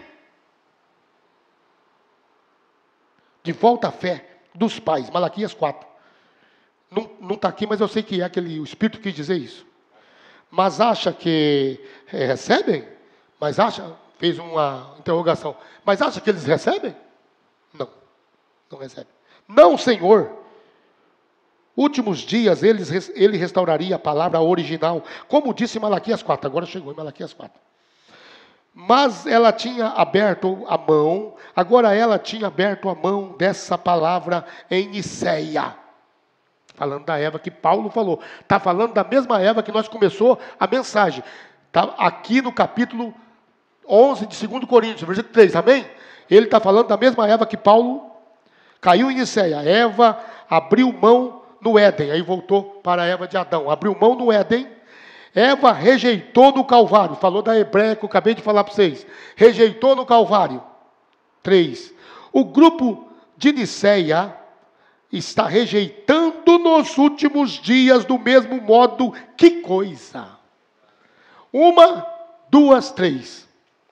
De volta à fé dos pais. Malaquias quatro. Não está aqui, mas eu sei que é aquele, o Espírito quis dizer isso. Mas acha que é, recebem? Mas acha, fez uma interrogação, mas acha que eles recebem? Não, não recebem. Não, Senhor. Últimos dias eles, ele restauraria a palavra original, como disse Malaquias quatro. Agora chegou em Malaquias quatro. Mas ela tinha aberto a mão, agora ela tinha aberto a mão dessa palavra em Niceia. Falando da Eva que Paulo falou. Está falando da mesma Eva que nós começou a mensagem. Está aqui no capítulo onze de dois Coríntios, versículo três, amém? Ele está falando da mesma Eva que Paulo caiu em Niceia. Eva abriu mão no Éden, aí voltou para a Eva de Adão. Abriu mão no Éden. Eva rejeitou no Calvário. Falou da Hebreia que eu acabei de falar para vocês. Rejeitou no Calvário. três. O grupo de Niceia está rejeitando nos últimos dias do mesmo modo. Que coisa! Uma, duas, três.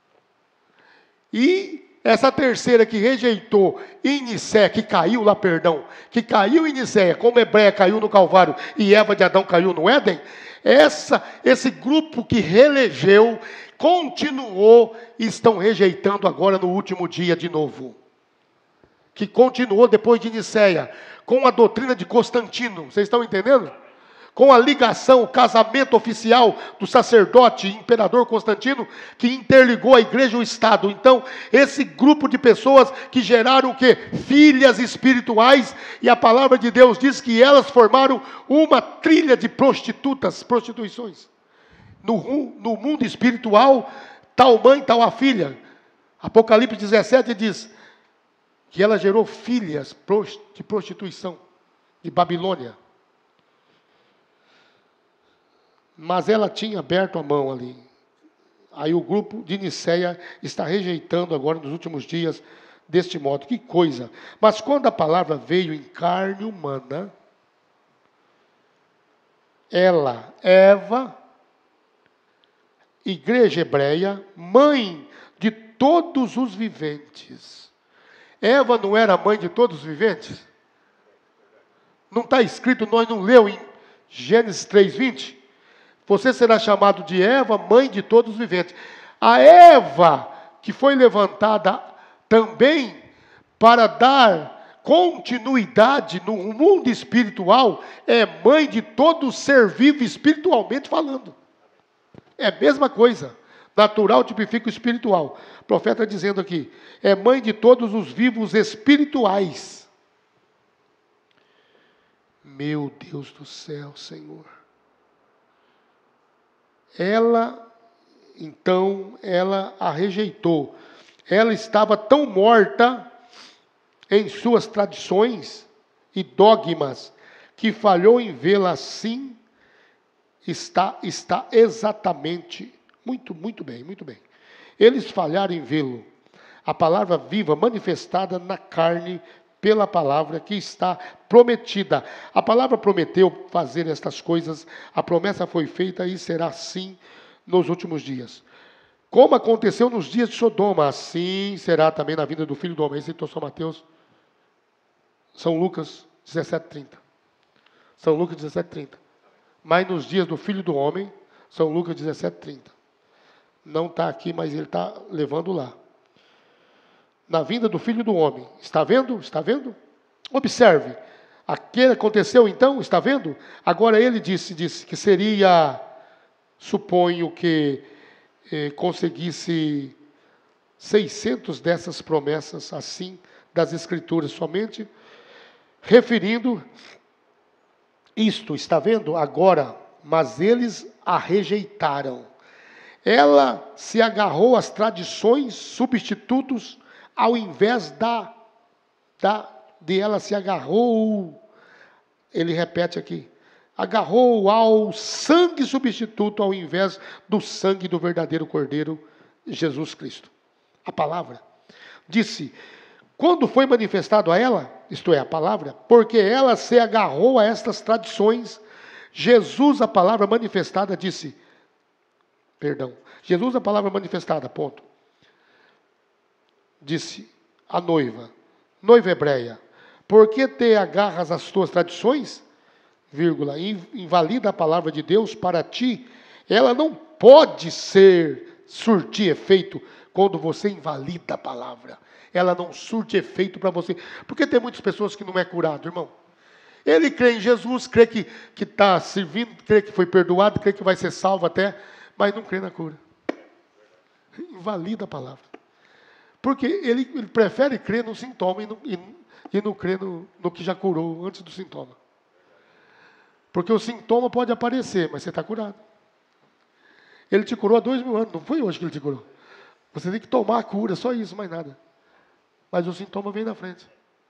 E essa terceira que rejeitou em Niceia, que caiu lá, perdão, que caiu em Niceia, como Hebreia caiu no Calvário e Eva de Adão caiu no Éden, essa, esse grupo que reelegeu, continuou e estão rejeitando agora no último dia de novo. Que continuou depois de Niceia, com a doutrina de Constantino. Vocês estão entendendo? Com a ligação, o casamento oficial do sacerdote imperador Constantino, que interligou a igreja e o Estado. Então, esse grupo de pessoas que geraram o quê? Filhas espirituais, e a palavra de Deus diz que elas formaram uma trilha de prostitutas, prostituições. No, no mundo espiritual, tal mãe, tal a filha. Apocalipse dezessete diz que ela gerou filhas de prostituição, de Babilônia. Mas ela tinha aberto a mão ali. Aí o grupo de Niceia está rejeitando agora nos últimos dias deste modo. Que coisa! Mas quando a palavra veio em carne humana, ela, Eva, igreja hebreia, mãe de todos os viventes. Eva não era mãe de todos os viventes? Não está escrito, nós não leu em Gênesis três, vinte? Você será chamado de Eva, mãe de todos os viventes. A Eva, que foi levantada também para dar continuidade no mundo espiritual, é mãe de todo ser vivo espiritualmente falando. É a mesma coisa. Natural tipifica o espiritual. O profeta dizendo aqui, é mãe de todos os vivos espirituais. Meu Deus do céu, Senhor. Ela, então, ela a rejeitou. Ela estava tão morta em suas tradições e dogmas, que falhou em vê-la assim, está, está exatamente, muito, muito bem, muito bem. Eles falharam em vê-lo. A palavra viva manifestada na carne pela palavra que está prometida. A palavra prometeu fazer estas coisas, a promessa foi feita e será assim nos últimos dias. Como aconteceu nos dias de Sodoma, assim será também na vinda do Filho do Homem. Esse é São Mateus, São Lucas dezessete, trinta. São Lucas dezessete, trinta. Mas nos dias do Filho do Homem, São Lucas dezessete, trinta. Não está aqui, mas ele está levando lá. Na vinda do Filho do Homem. Está vendo? Está vendo? Observe. Aquele aconteceu então, está vendo? Agora ele disse, disse que seria, suponho que eh, conseguisse seiscentas dessas promessas assim, das Escrituras somente, referindo isto, está vendo? Agora, mas eles a rejeitaram. Ela se agarrou às tradições, substitutos, ao invés da, da, de ela se agarrou, ele repete aqui, agarrou ao sangue substituto, ao invés do sangue do verdadeiro Cordeiro, Jesus Cristo. A palavra. Disse, quando foi manifestado a ela, isto é, a palavra, porque ela se agarrou a estas tradições, Jesus, a palavra manifestada, disse, perdão, Jesus, a palavra manifestada, ponto. Disse a noiva, noiva hebreia, por que te agarras às tuas tradições? Vírgula, invalida a palavra de Deus para ti, ela não pode ser, surtir efeito quando você invalida a palavra. Ela não surte efeito para você. Porque tem muitas pessoas que não é curado, irmão. Ele crê em Jesus, crê que está servindo, crê que foi perdoado, crê que vai ser salvo até, mas não crê na cura. Invalida a palavra. Porque ele, ele prefere crer no sintoma e não, e, e não crer no, no que já curou antes do sintoma. Porque o sintoma pode aparecer, mas você está curado. Ele te curou há dois mil anos, não foi hoje que ele te curou. Você tem que tomar a cura, só isso, mais nada. Mas o sintoma vem na frente.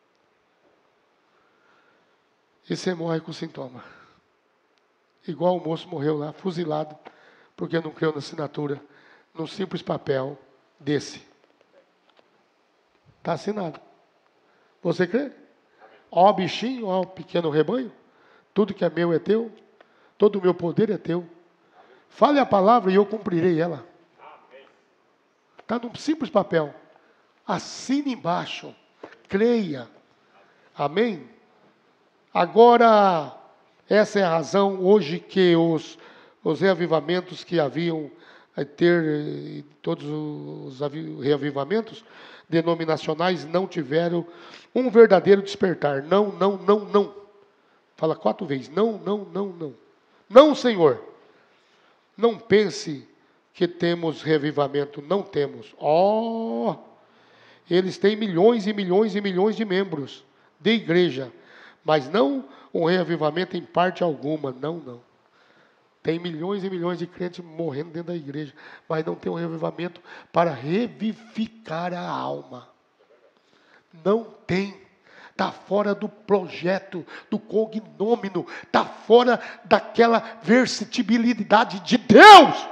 E você morre com o sintoma. Igual o moço morreu lá, fuzilado, porque não creu na assinatura, num simples papel desse. Está assinado. Você crê? Ó bichinho, ó pequeno rebanho, tudo que é meu é teu, todo o meu poder é teu. Fale a palavra e eu cumprirei ela. Está num simples papel. Assine embaixo. Creia. Amém? Agora, essa é a razão hoje que os, os reavivamentos que haviam a ter, todos os reavivamentos denominacionais não tiveram um verdadeiro despertar. Não, não, não, não. Fala quatro vezes. Não, não, não, não. Não, Senhor. Não pense que temos reavivamento. Não temos. Oh, eles têm milhões e milhões e milhões de membros de igreja, mas não um reavivamento em parte alguma. Não, não. Tem milhões e milhões de crentes morrendo dentro da igreja, mas não tem um reavivamento para revivificar a alma. Não tem. Está fora do projeto, do cognômeno, está fora daquela versatilidade de Deus.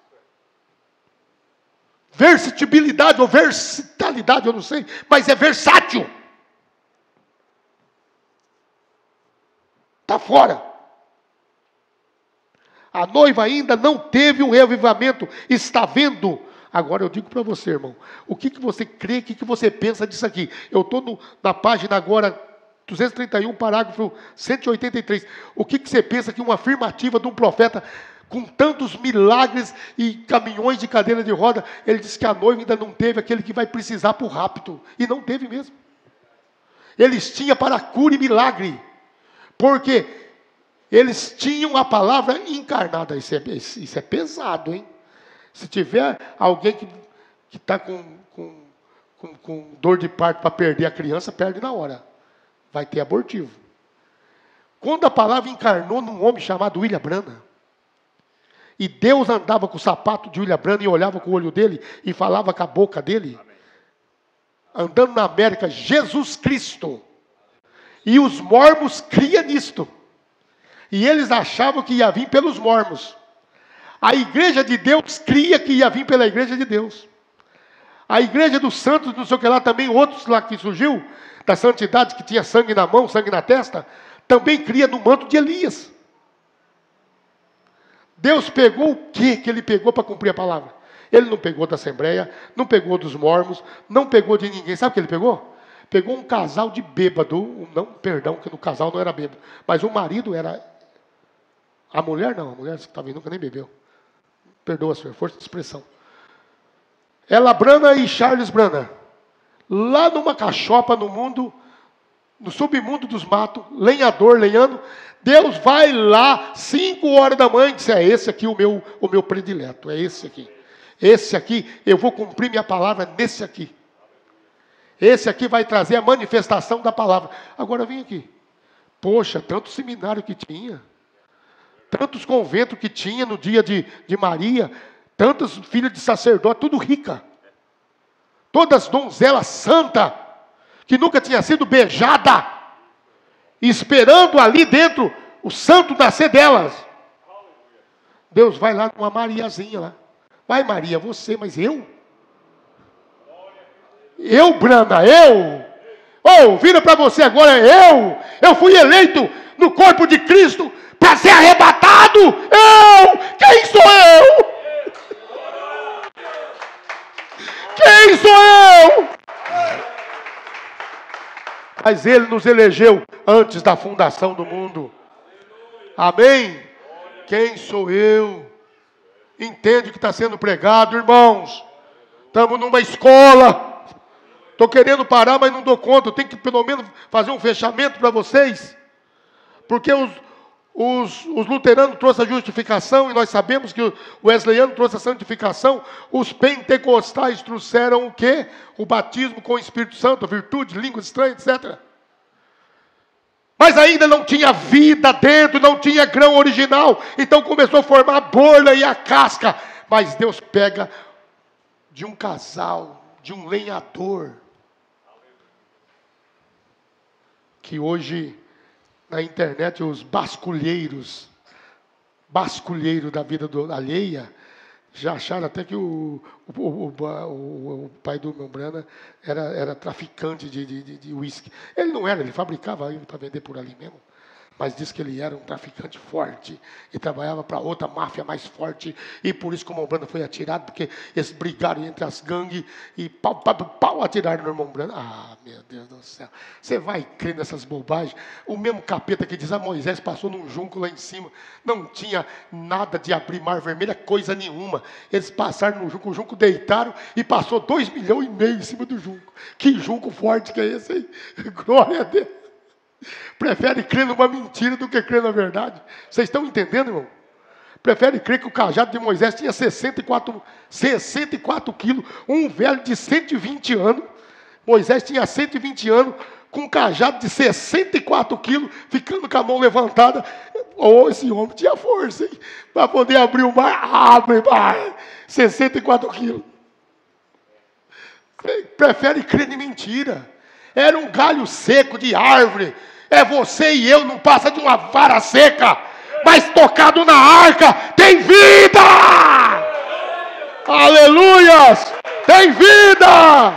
Versatilidade ou versatilidade, eu não sei, mas é versátil. Está fora. A noiva ainda não teve um reavivamento. Está vendo? Agora eu digo para você, irmão. O que, que você crê, o que, que você pensa disso aqui? Eu estou na página agora, duzentos e trinta e um, parágrafo cento e oitenta e três. O que, que você pensa que uma afirmativa de um profeta com tantos milagres e caminhões de cadeira de roda, ele disse que a noiva ainda não teve aquele que vai precisar para o rapto. E não teve mesmo. Eles tinham para cura e milagre. Porque eles tinham a palavra encarnada. Isso é, isso é pesado, hein? Se tiver alguém que está com, com, com, com dor de parto para perder a criança, perde na hora. Vai ter abortivo. Quando a palavra encarnou num homem chamado William Branham, e Deus andava com o sapato de William Branham e olhava com o olho dele e falava com a boca dele, andando na América, Jesus Cristo. E os mormons criam nisto. E eles achavam que ia vir pelos mormons. A igreja de Deus cria que ia vir pela igreja de Deus. A igreja dos santos, não sei o que lá, também outros lá que surgiu, da santidade que tinha sangue na mão, sangue na testa, também cria no manto de Elias. Deus pegou o que que ele pegou para cumprir a palavra? Ele não pegou da Assembleia, não pegou dos mormons, não pegou de ninguém. Sabe o que ele pegou? Pegou um casal de bêbado, não, perdão, que no casal não era bêbado, mas o marido era... A mulher não, a mulher que estava aí nunca nem bebeu. Perdoa, senhor, força de expressão. Ela Branham e Charles Branham, lá numa cachopa no mundo, no submundo dos matos, lenhador, lenhando, Deus vai lá, cinco horas da manhã, e diz, é esse aqui o meu, o meu predileto, é esse aqui. Esse aqui, eu vou cumprir minha palavra nesse aqui. Esse aqui vai trazer a manifestação da palavra. Agora vem aqui. Poxa, tanto seminário que tinha. Tantos conventos que tinha no dia de, de Maria, tantas filhas de sacerdote, tudo rica. Todas donzelas santas, que nunca tinha sido beijada, esperando ali dentro o santo nascer delas. Deus vai lá com uma Mariazinha lá. Vai Maria, você, mas eu? Eu, Brana, eu? Oh, vira para você agora, eu? Eu fui eleito no corpo de Cristo para ser arrebatado? Eu? Quem sou eu? Quem sou eu? Mas Ele nos elegeu antes da fundação do mundo. Amém? Quem sou eu? Entende o que está sendo pregado, irmãos? Estamos numa escola. Estou querendo parar, mas não dou conta. Eu tenho que pelo menos fazer um fechamento para vocês. Porque os, os, os luteranos trouxeram a justificação, e nós sabemos que o wesleyano trouxe a santificação. Os pentecostais trouxeram o quê? O batismo com o Espírito Santo, a virtude, línguas estranhas, etcétera. Mas ainda não tinha vida dentro, não tinha grão original. Então começou a formar a borla e a casca. Mas Deus pega de um casal, de um lenhador, que hoje na internet os basculheiros, basculheiro da vida do, alheia, já acharam até que o, o, o, o, o pai do meu Brana era, era traficante de, de, de uísque. Ele não era, ele fabricava para vender por ali mesmo. Mas diz que ele era um traficante forte e trabalhava para outra máfia mais forte. E por isso que o irmão Brana foi atirado, porque eles brigaram entre as gangues e pau, pau, pau atiraram no irmão Brana. Ah, meu Deus do céu. Você vai crer nessas bobagens? O mesmo capeta que diz, a Moisés passou num junco lá em cima. Não tinha nada de abrir mar vermelha, coisa nenhuma. Eles passaram no junco, o junco deitaram e passou dois milhões e meio em cima do junco. Que junco forte que é esse aí? Glória a Deus. Prefere crer numa mentira do que crer na verdade. Vocês estão entendendo, irmão? Prefere crer que o cajado de Moisés tinha sessenta e quatro, sessenta e quatro quilos. Um velho de cento e vinte anos. Moisés tinha cento e vinte anos, com um cajado de sessenta e quatro quilos, ficando com a mão levantada. Oh, esse homem tinha força, hein? Para poder abrir o mar. Abre o mar. sessenta e quatro quilos. Prefere crer em mentira. Era um galho seco de árvore. É você e eu, não passa de uma vara seca. Mas tocado na arca, tem vida! Aleluias! Tem vida!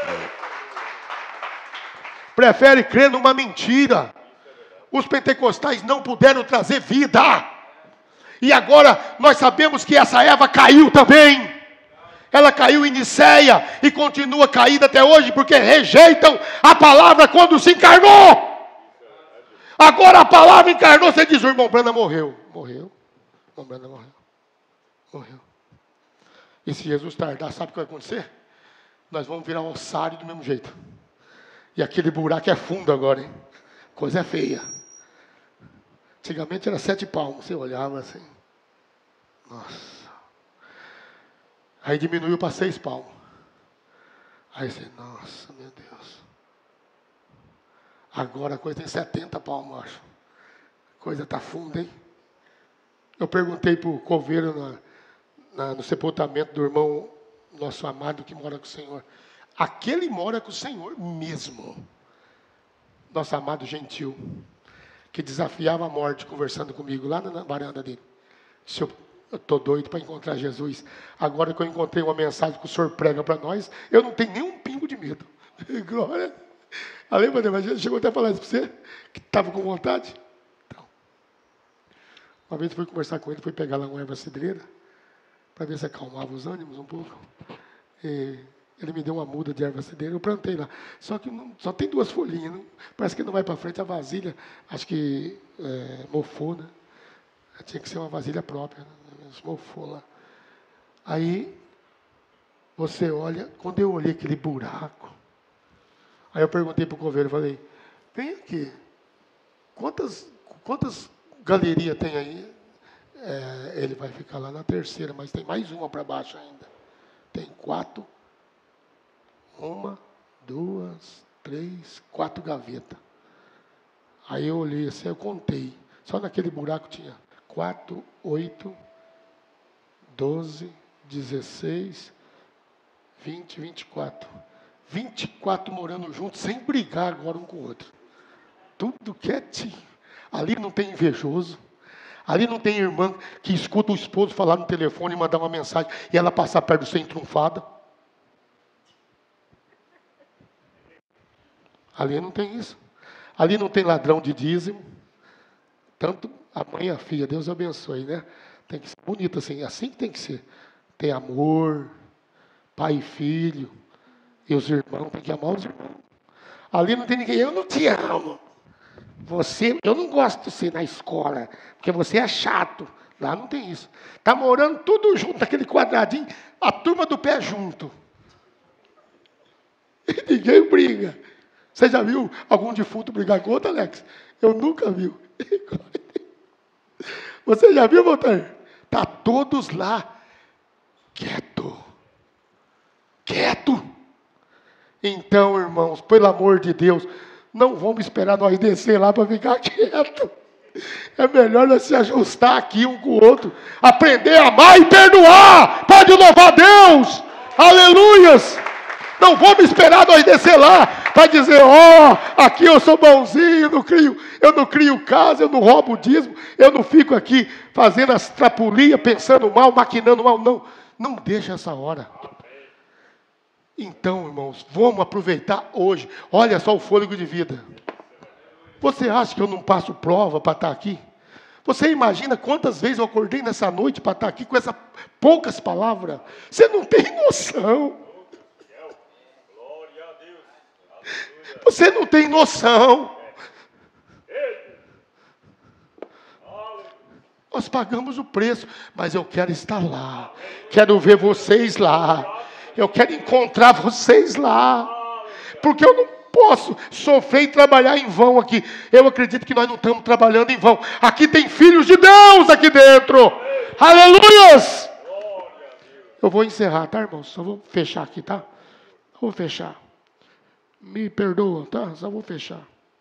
Prefere crer numa mentira. Os pentecostais não puderam trazer vida. E agora nós sabemos que essa Eva caiu também. Ela caiu em Niceia e continua caída até hoje, porque rejeitam a palavra quando se encarnou. Agora a palavra encarnou, você diz, o irmão Branham morreu. Morreu. O irmão Branham morreu. Morreu. E se Jesus tardar, sabe o que vai acontecer? Nós vamos virar ossário do mesmo jeito. E aquele buraco é fundo agora, hein? Coisa feia. Antigamente era sete palmos, você olhava assim. Nossa. Aí diminuiu para seis palmos. Aí você, nossa, meu Deus. Agora a coisa tem setenta palmos, acho. A coisa está funda, hein? Eu perguntei para o coveiro na, na, no sepultamento do irmão, nosso amado que mora com o Senhor. Aquele mora com o Senhor mesmo. Nosso amado gentil. Que desafiava a morte conversando comigo lá na varanda dele. Se eu Eu estou doido para encontrar Jesus. Agora que eu encontrei uma mensagem que o Senhor prega para nós, eu não tenho nem um pingo de medo. Glória. A lembra do Evangelho? Chegou até a falar isso para você? Que estava com vontade? Então, uma vez eu fui conversar com ele, fui pegar lá uma erva cidreira, para ver se acalmava os ânimos um pouco. E ele me deu uma muda de erva cidreira, eu plantei lá. Só que não, só tem duas folhinhas. Não, parece que não vai para frente a vasilha. Acho que é, mofou, né? Tinha que ser uma vasilha própria, né? Mofou lá. Aí, você olha, quando eu olhei aquele buraco, aí eu perguntei para o coveiro, falei, vem aqui, quantas, quantas galerias tem aí? É, ele vai ficar lá na terceira, mas tem mais uma para baixo ainda. Tem quatro, uma, duas, três, quatro gavetas. Aí eu olhei assim, eu contei, só naquele buraco tinha quatro, oito, doze, dezesseis, vinte, vinte e quatro. vinte e quatro morando juntos, sem brigar agora um com o outro. Tudo quietinho. Ali não tem invejoso. Ali não tem irmã que escuta o esposo falar no telefone e mandar uma mensagem e ela passar perto do sem trunfada. Ali não tem isso. Ali não tem ladrão de dízimo. Tanto a mãe e a filha, Deus abençoe, né? Tem que ser bonito assim, assim que tem que ser. Tem amor, pai e filho, e os irmãos, tem que amar os irmãos. Ali não tem ninguém, eu não te amo. Você, eu não gosto de você na escola, porque você é chato. Lá não tem isso. Está morando tudo junto, naquele quadradinho, a turma do pé junto. E ninguém briga. Você já viu algum defunto brigar com outro, Alex? Eu nunca vi. Você já viu, Walter? Está todos lá, quieto, quieto. Então, irmãos, pelo amor de Deus, não vamos esperar nós descer lá para ficar quieto. É melhor nós se ajustar aqui um com o outro, aprender a amar e perdoar. Pode louvar a Deus, aleluias. Não vamos esperar nós descer lá para dizer, ó, oh, aqui eu sou bonzinho, eu não crio, eu não crio casa, eu não roubo o dízimo, eu não fico aqui fazendo as trapulias, pensando mal, maquinando mal. Não, não deixa essa hora. Então, irmãos, vamos aproveitar hoje. Olha só o fôlego de vida. Você acha que eu não passo prova para estar aqui? Você imagina quantas vezes eu acordei nessa noite para estar aqui com essas poucas palavras? Você não tem noção. Você não tem noção. Nós pagamos o preço, mas eu quero estar lá. Quero ver vocês lá. Eu quero encontrar vocês lá. Porque eu não posso sofrer e trabalhar em vão aqui. Eu acredito que nós não estamos trabalhando em vão. Aqui tem filhos de Deus aqui dentro. Aleluias! Eu vou encerrar, tá, irmãos? Só vou fechar aqui, tá? Vou fechar. Me perdoa, tá? Só vou fechar.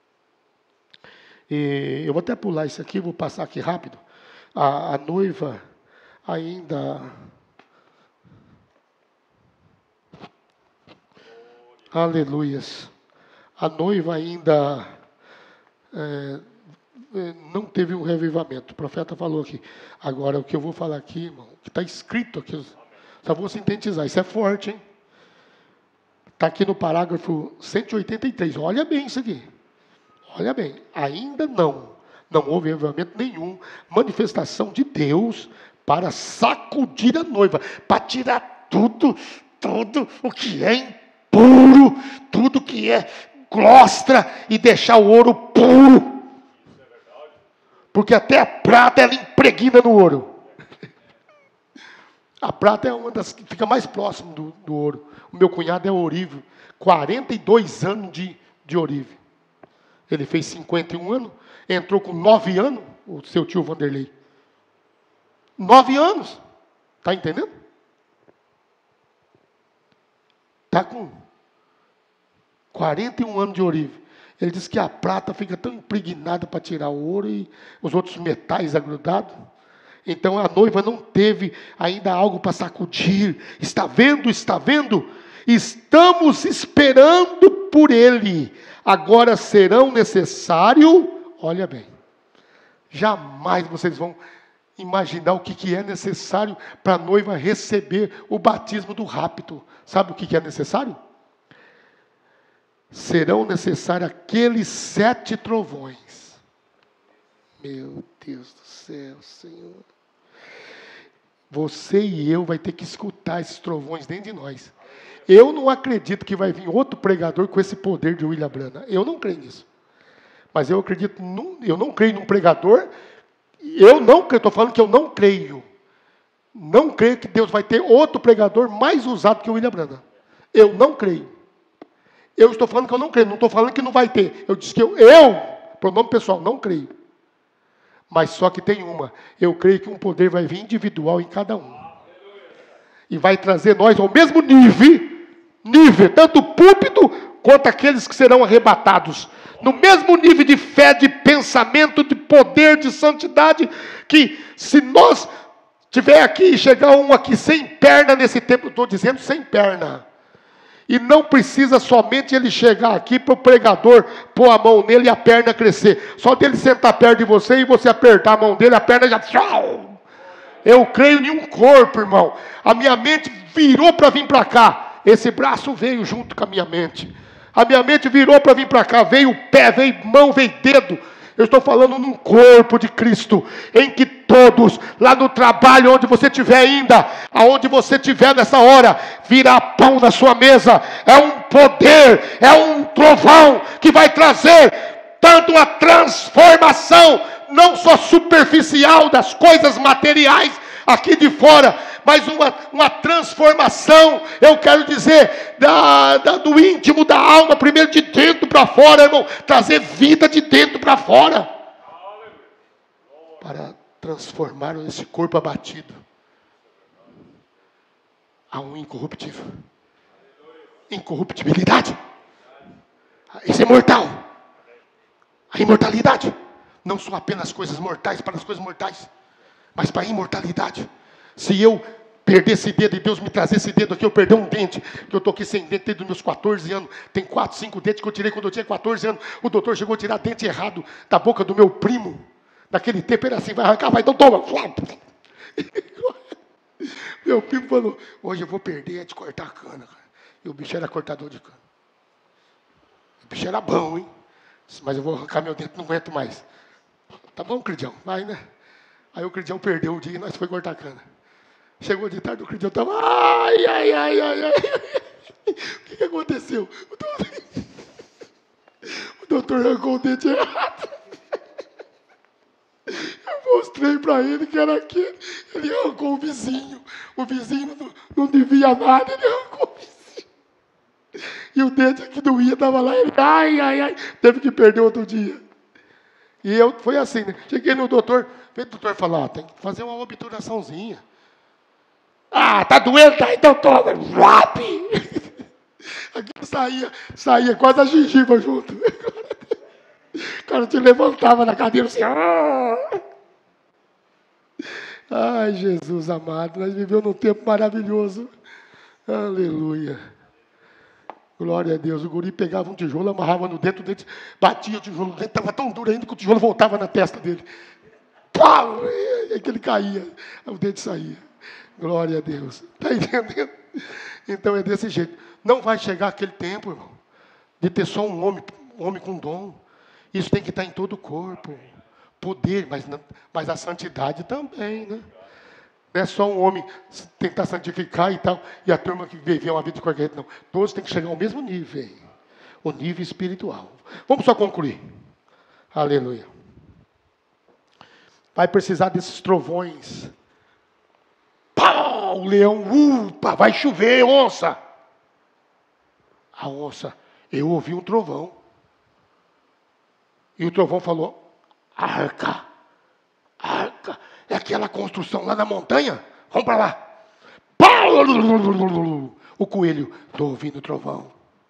E eu vou até pular isso aqui, vou passar aqui rápido. A, a noiva ainda... Aleluias. A noiva ainda é, não teve um revivamento. O profeta falou aqui. Agora, o que eu vou falar aqui, irmão, que está escrito aqui, só vou sintetizar. Isso é forte, hein? Está aqui no parágrafo cento e oitenta e três. Olha bem isso aqui. Olha bem. Ainda não. Não houve avivamento nenhum, manifestação de Deus para sacudir a noiva, para tirar tudo, tudo o que é impuro, tudo que é glostra e deixar o ouro puro. Porque até a prata ela impregna no ouro. A prata é uma das que fica mais próximo do, do ouro. O meu cunhado é ourive, quarenta e dois anos de, de ourive. Ele fez cinquenta e um anos, entrou com nove anos, o seu tio Vanderlei. nove anos. Está entendendo? Está com quarenta e um anos de ourive. Ele diz que a prata fica tão impregnada para tirar o ouro e os outros metais agrudados. Então a noiva não teve ainda algo para sacudir. Está vendo? Está vendo? Estamos esperando por ele. Agora serão necessários, olha bem, jamais vocês vão imaginar o que, que é necessário para a noiva receber o batismo do rapto. Sabe o que, que é necessário? Serão necessários aqueles sete trovões. Meu Deus do céu, Senhor. Você e eu vai ter que escutar esses trovões dentro de nós. Eu não acredito que vai vir outro pregador com esse poder de William Branham. Eu não creio nisso. Mas eu acredito, num, eu não creio num pregador. Eu não creio, estou falando que eu não creio. Não creio que Deus vai ter outro pregador mais usado que o William Branham. Eu não creio. Eu estou falando que eu não creio, não estou falando que não vai ter. Eu disse que eu, eu, pronome pessoal, não creio. Mas só que tem uma. Eu creio que um poder vai vir individual em cada um. E vai trazer nós ao mesmo nível, nível, tanto o púlpito quanto aqueles que serão arrebatados. No mesmo nível de fé, de pensamento, de poder, de santidade, que se nós tiver aqui e chegar um aqui sem perna nesse tempo, estou dizendo sem perna. E não precisa somente ele chegar aqui para o pregador pôr a mão nele e a perna crescer. Só dele sentar perto de você e você apertar a mão dele, a perna já... Eu creio em um corpo, irmão. A minha mente virou para vir para cá. Esse braço veio junto com a minha mente. A minha mente virou para vir para cá. Veio o pé, veio mão, veio dedo. Eu estou falando num corpo de Cristo, em que todos, lá no trabalho, onde você estiver ainda, aonde você estiver nessa hora, virá pão na sua mesa. É um poder, é um trovão que vai trazer tanto uma transformação, não só superficial das coisas materiais aqui de fora, mas uma, uma transformação, eu quero dizer, da, da, do íntimo da alma, primeiro de dentro para fora, irmão, trazer vida de dentro para fora, para transformar esse corpo abatido a um incorruptível, incorruptibilidade, esse é mortal, a imortalidade, não são apenas coisas mortais para as coisas mortais, mas para a imortalidade. Se eu perder esse dedo e Deus me trazer esse dedo aqui, eu perder um dente, que eu estou aqui sem dente desde os meus quatorze anos, tem quatro, cinco dentes que eu tirei quando eu tinha quatorze anos, o doutor chegou a tirar dente errado da boca do meu primo, naquele tempo era assim, vai arrancar, vai, então toma. Meu primo falou, hoje eu vou perder, é de cortar a cana, cara. E o bicho era cortador de cana. O bicho era bom, hein? Mas eu vou arrancar meu dente, não aguento mais. Tá bom, Cridião, vai, né? Aí o Cridião perdeu o dia e nós foi cortar a cana. Chegou de tarde, o Cridião estava, ai, ai, ai, ai, ai. O que, que aconteceu? O doutor, o doutor arrancou o dente errado. Eu mostrei para ele que era aquele. Ele arrancou o vizinho. O vizinho não, não devia nada, ele arrancou o vizinho. E o dente que doía estava lá, ele, ai, ai, ai. Teve que perder outro dia. E eu, foi assim, né? Cheguei no doutor, veio o doutor falar, ah, tem que fazer uma obturaçãozinha. Ah, tá doendo? Tá, então toma. Aqui saía, saía quase a gengiva junto. O cara te levantava na cadeira assim. Ah! Ai, Jesus amado, nós vivemos num tempo maravilhoso. Aleluia. Glória a Deus. O guri pegava um tijolo, amarrava no dentro, o dente, batia o tijolo, o dente estava tão duro ainda que o tijolo voltava na testa dele. Pá! E aí que ele caía, o dente saía. Glória a Deus. Está entendendo? Então é desse jeito. Não vai chegar aquele tempo, irmão, de ter só um homem, um homem com dom. Isso tem que estar em todo o corpo. Poder, mas, não, mas a santidade também, né? Não é só um homem tentar santificar e tal, e a turma que vive uma vida de qualquer jeito, não. Todos têm que chegar ao mesmo nível, o nível espiritual. Vamos só concluir. Aleluia. Vai precisar desses trovões. Pau, o leão, upa, vai chover, onça. A onça, eu ouvi um trovão. E o trovão falou, arca, arca, é aquela construção lá na montanha? Vamos para lá. O coelho, estou ouvindo o trovão.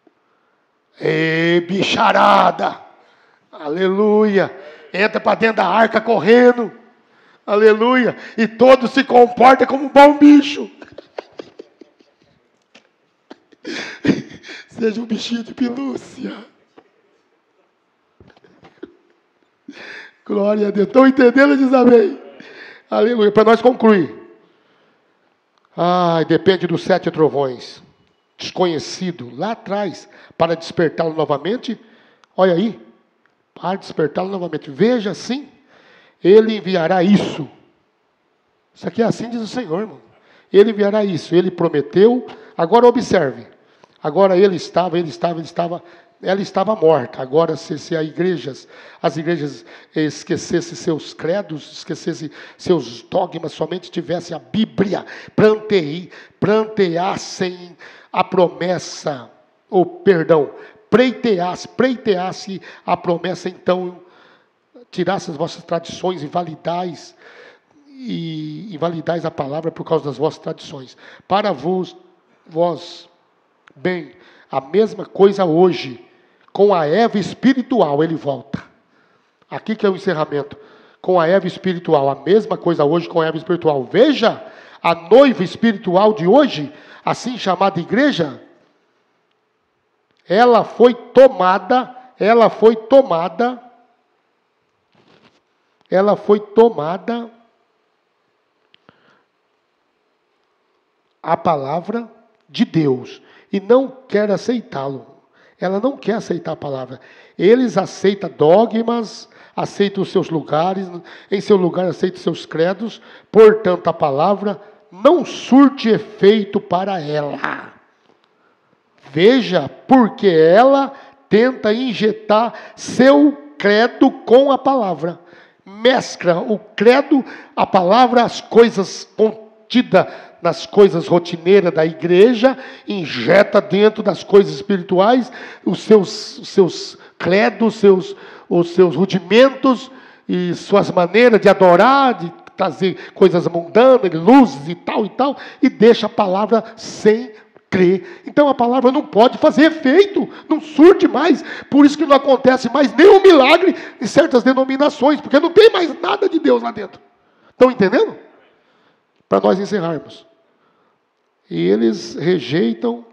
Ê, bicharada, aleluia, entra para dentro da arca correndo, aleluia, e todos se comportam como um bom bicho. Seja um bichinho de pelúcia. Glória a Deus. Estão entendendo? Diz amém. Aleluia. Para nós concluir. Ai, depende dos sete trovões. Desconhecido lá atrás. Para despertá-lo novamente. Olha aí. Para despertá-lo novamente. Veja assim. Ele enviará isso. Isso aqui é assim, diz o Senhor, irmão. Ele enviará isso. Ele prometeu. Agora observe. Agora ele estava, ele estava, ele estava, ela estava morta. Agora, se, se a igrejas, as igrejas esquecessem seus credos, esquecessem seus dogmas, somente tivessem a Bíblia, plantei, planteassem a promessa, ou perdão, preiteasse, preiteasse a promessa, então tirasse as vossas tradições, invalidais, e invalidais a palavra por causa das vossas tradições. Para vos, vós, bem, a mesma coisa hoje, com a Eva espiritual, ele volta. Aqui que é o encerramento. Com a Eva espiritual, a mesma coisa hoje com a Eva espiritual. Veja, a noiva espiritual de hoje, assim chamada igreja, ela foi tomada, ela foi tomada, ela foi tomada a palavra de Deus. E não quer aceitá-lo. Ela não quer aceitar a palavra. Eles aceitam dogmas, aceitam os seus lugares, em seu lugar aceitam os seus credos, portanto a palavra não surte efeito para ela. Veja, porque ela tenta injetar seu credo com a palavra. Mescla o credo, a palavra, as coisas contidas nas coisas rotineiras da igreja, injeta dentro das coisas espirituais os seus, os seus credos, seus, os seus rudimentos e suas maneiras de adorar, de trazer coisas mundanas, luzes e tal e tal, e deixa a palavra sem crer. Então a palavra não pode fazer efeito, não surte mais. Por isso que não acontece mais nenhum milagre em certas denominações, porque não tem mais nada de Deus lá dentro. Estão entendendo? Para nós encerrarmos. E eles rejeitam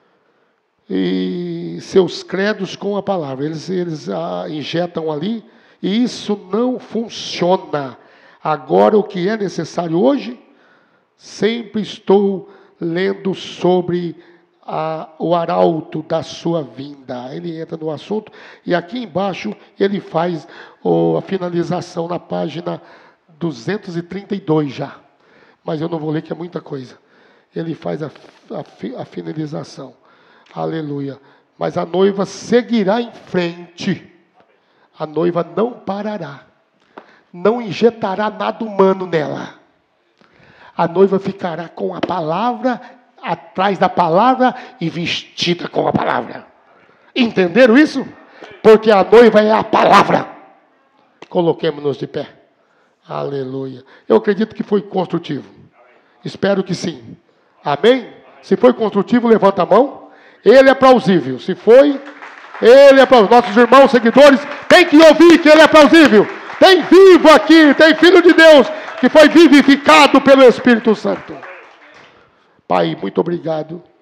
e seus credos com a palavra. Eles, eles a injetam ali, e isso não funciona. Agora, o que é necessário hoje, sempre estou lendo sobre a, o arauto da sua vinda. Ele entra no assunto, e aqui embaixo ele faz oh, a finalização na página duzentos e trinta e dois já. Mas eu não vou ler, que é muita coisa. Ele faz a, a, a finalização. Aleluia. Mas a noiva seguirá em frente. A noiva não parará. Não injetará nada humano nela. A noiva ficará com a palavra, atrás da palavra e vestida com a palavra. Entenderam isso? Porque a noiva é a palavra. Coloquemos-nos de pé. Aleluia. Eu acredito que foi construtivo. Espero que sim. Amém? Se foi construtivo, levanta a mão. Ele é plausível. Se foi, ele é plausível. Nossos irmãos, seguidores, tem que ouvir que ele é plausível. Tem vivo aqui, tem Filho de Deus, que foi vivificado pelo Espírito Santo. Pai, muito obrigado.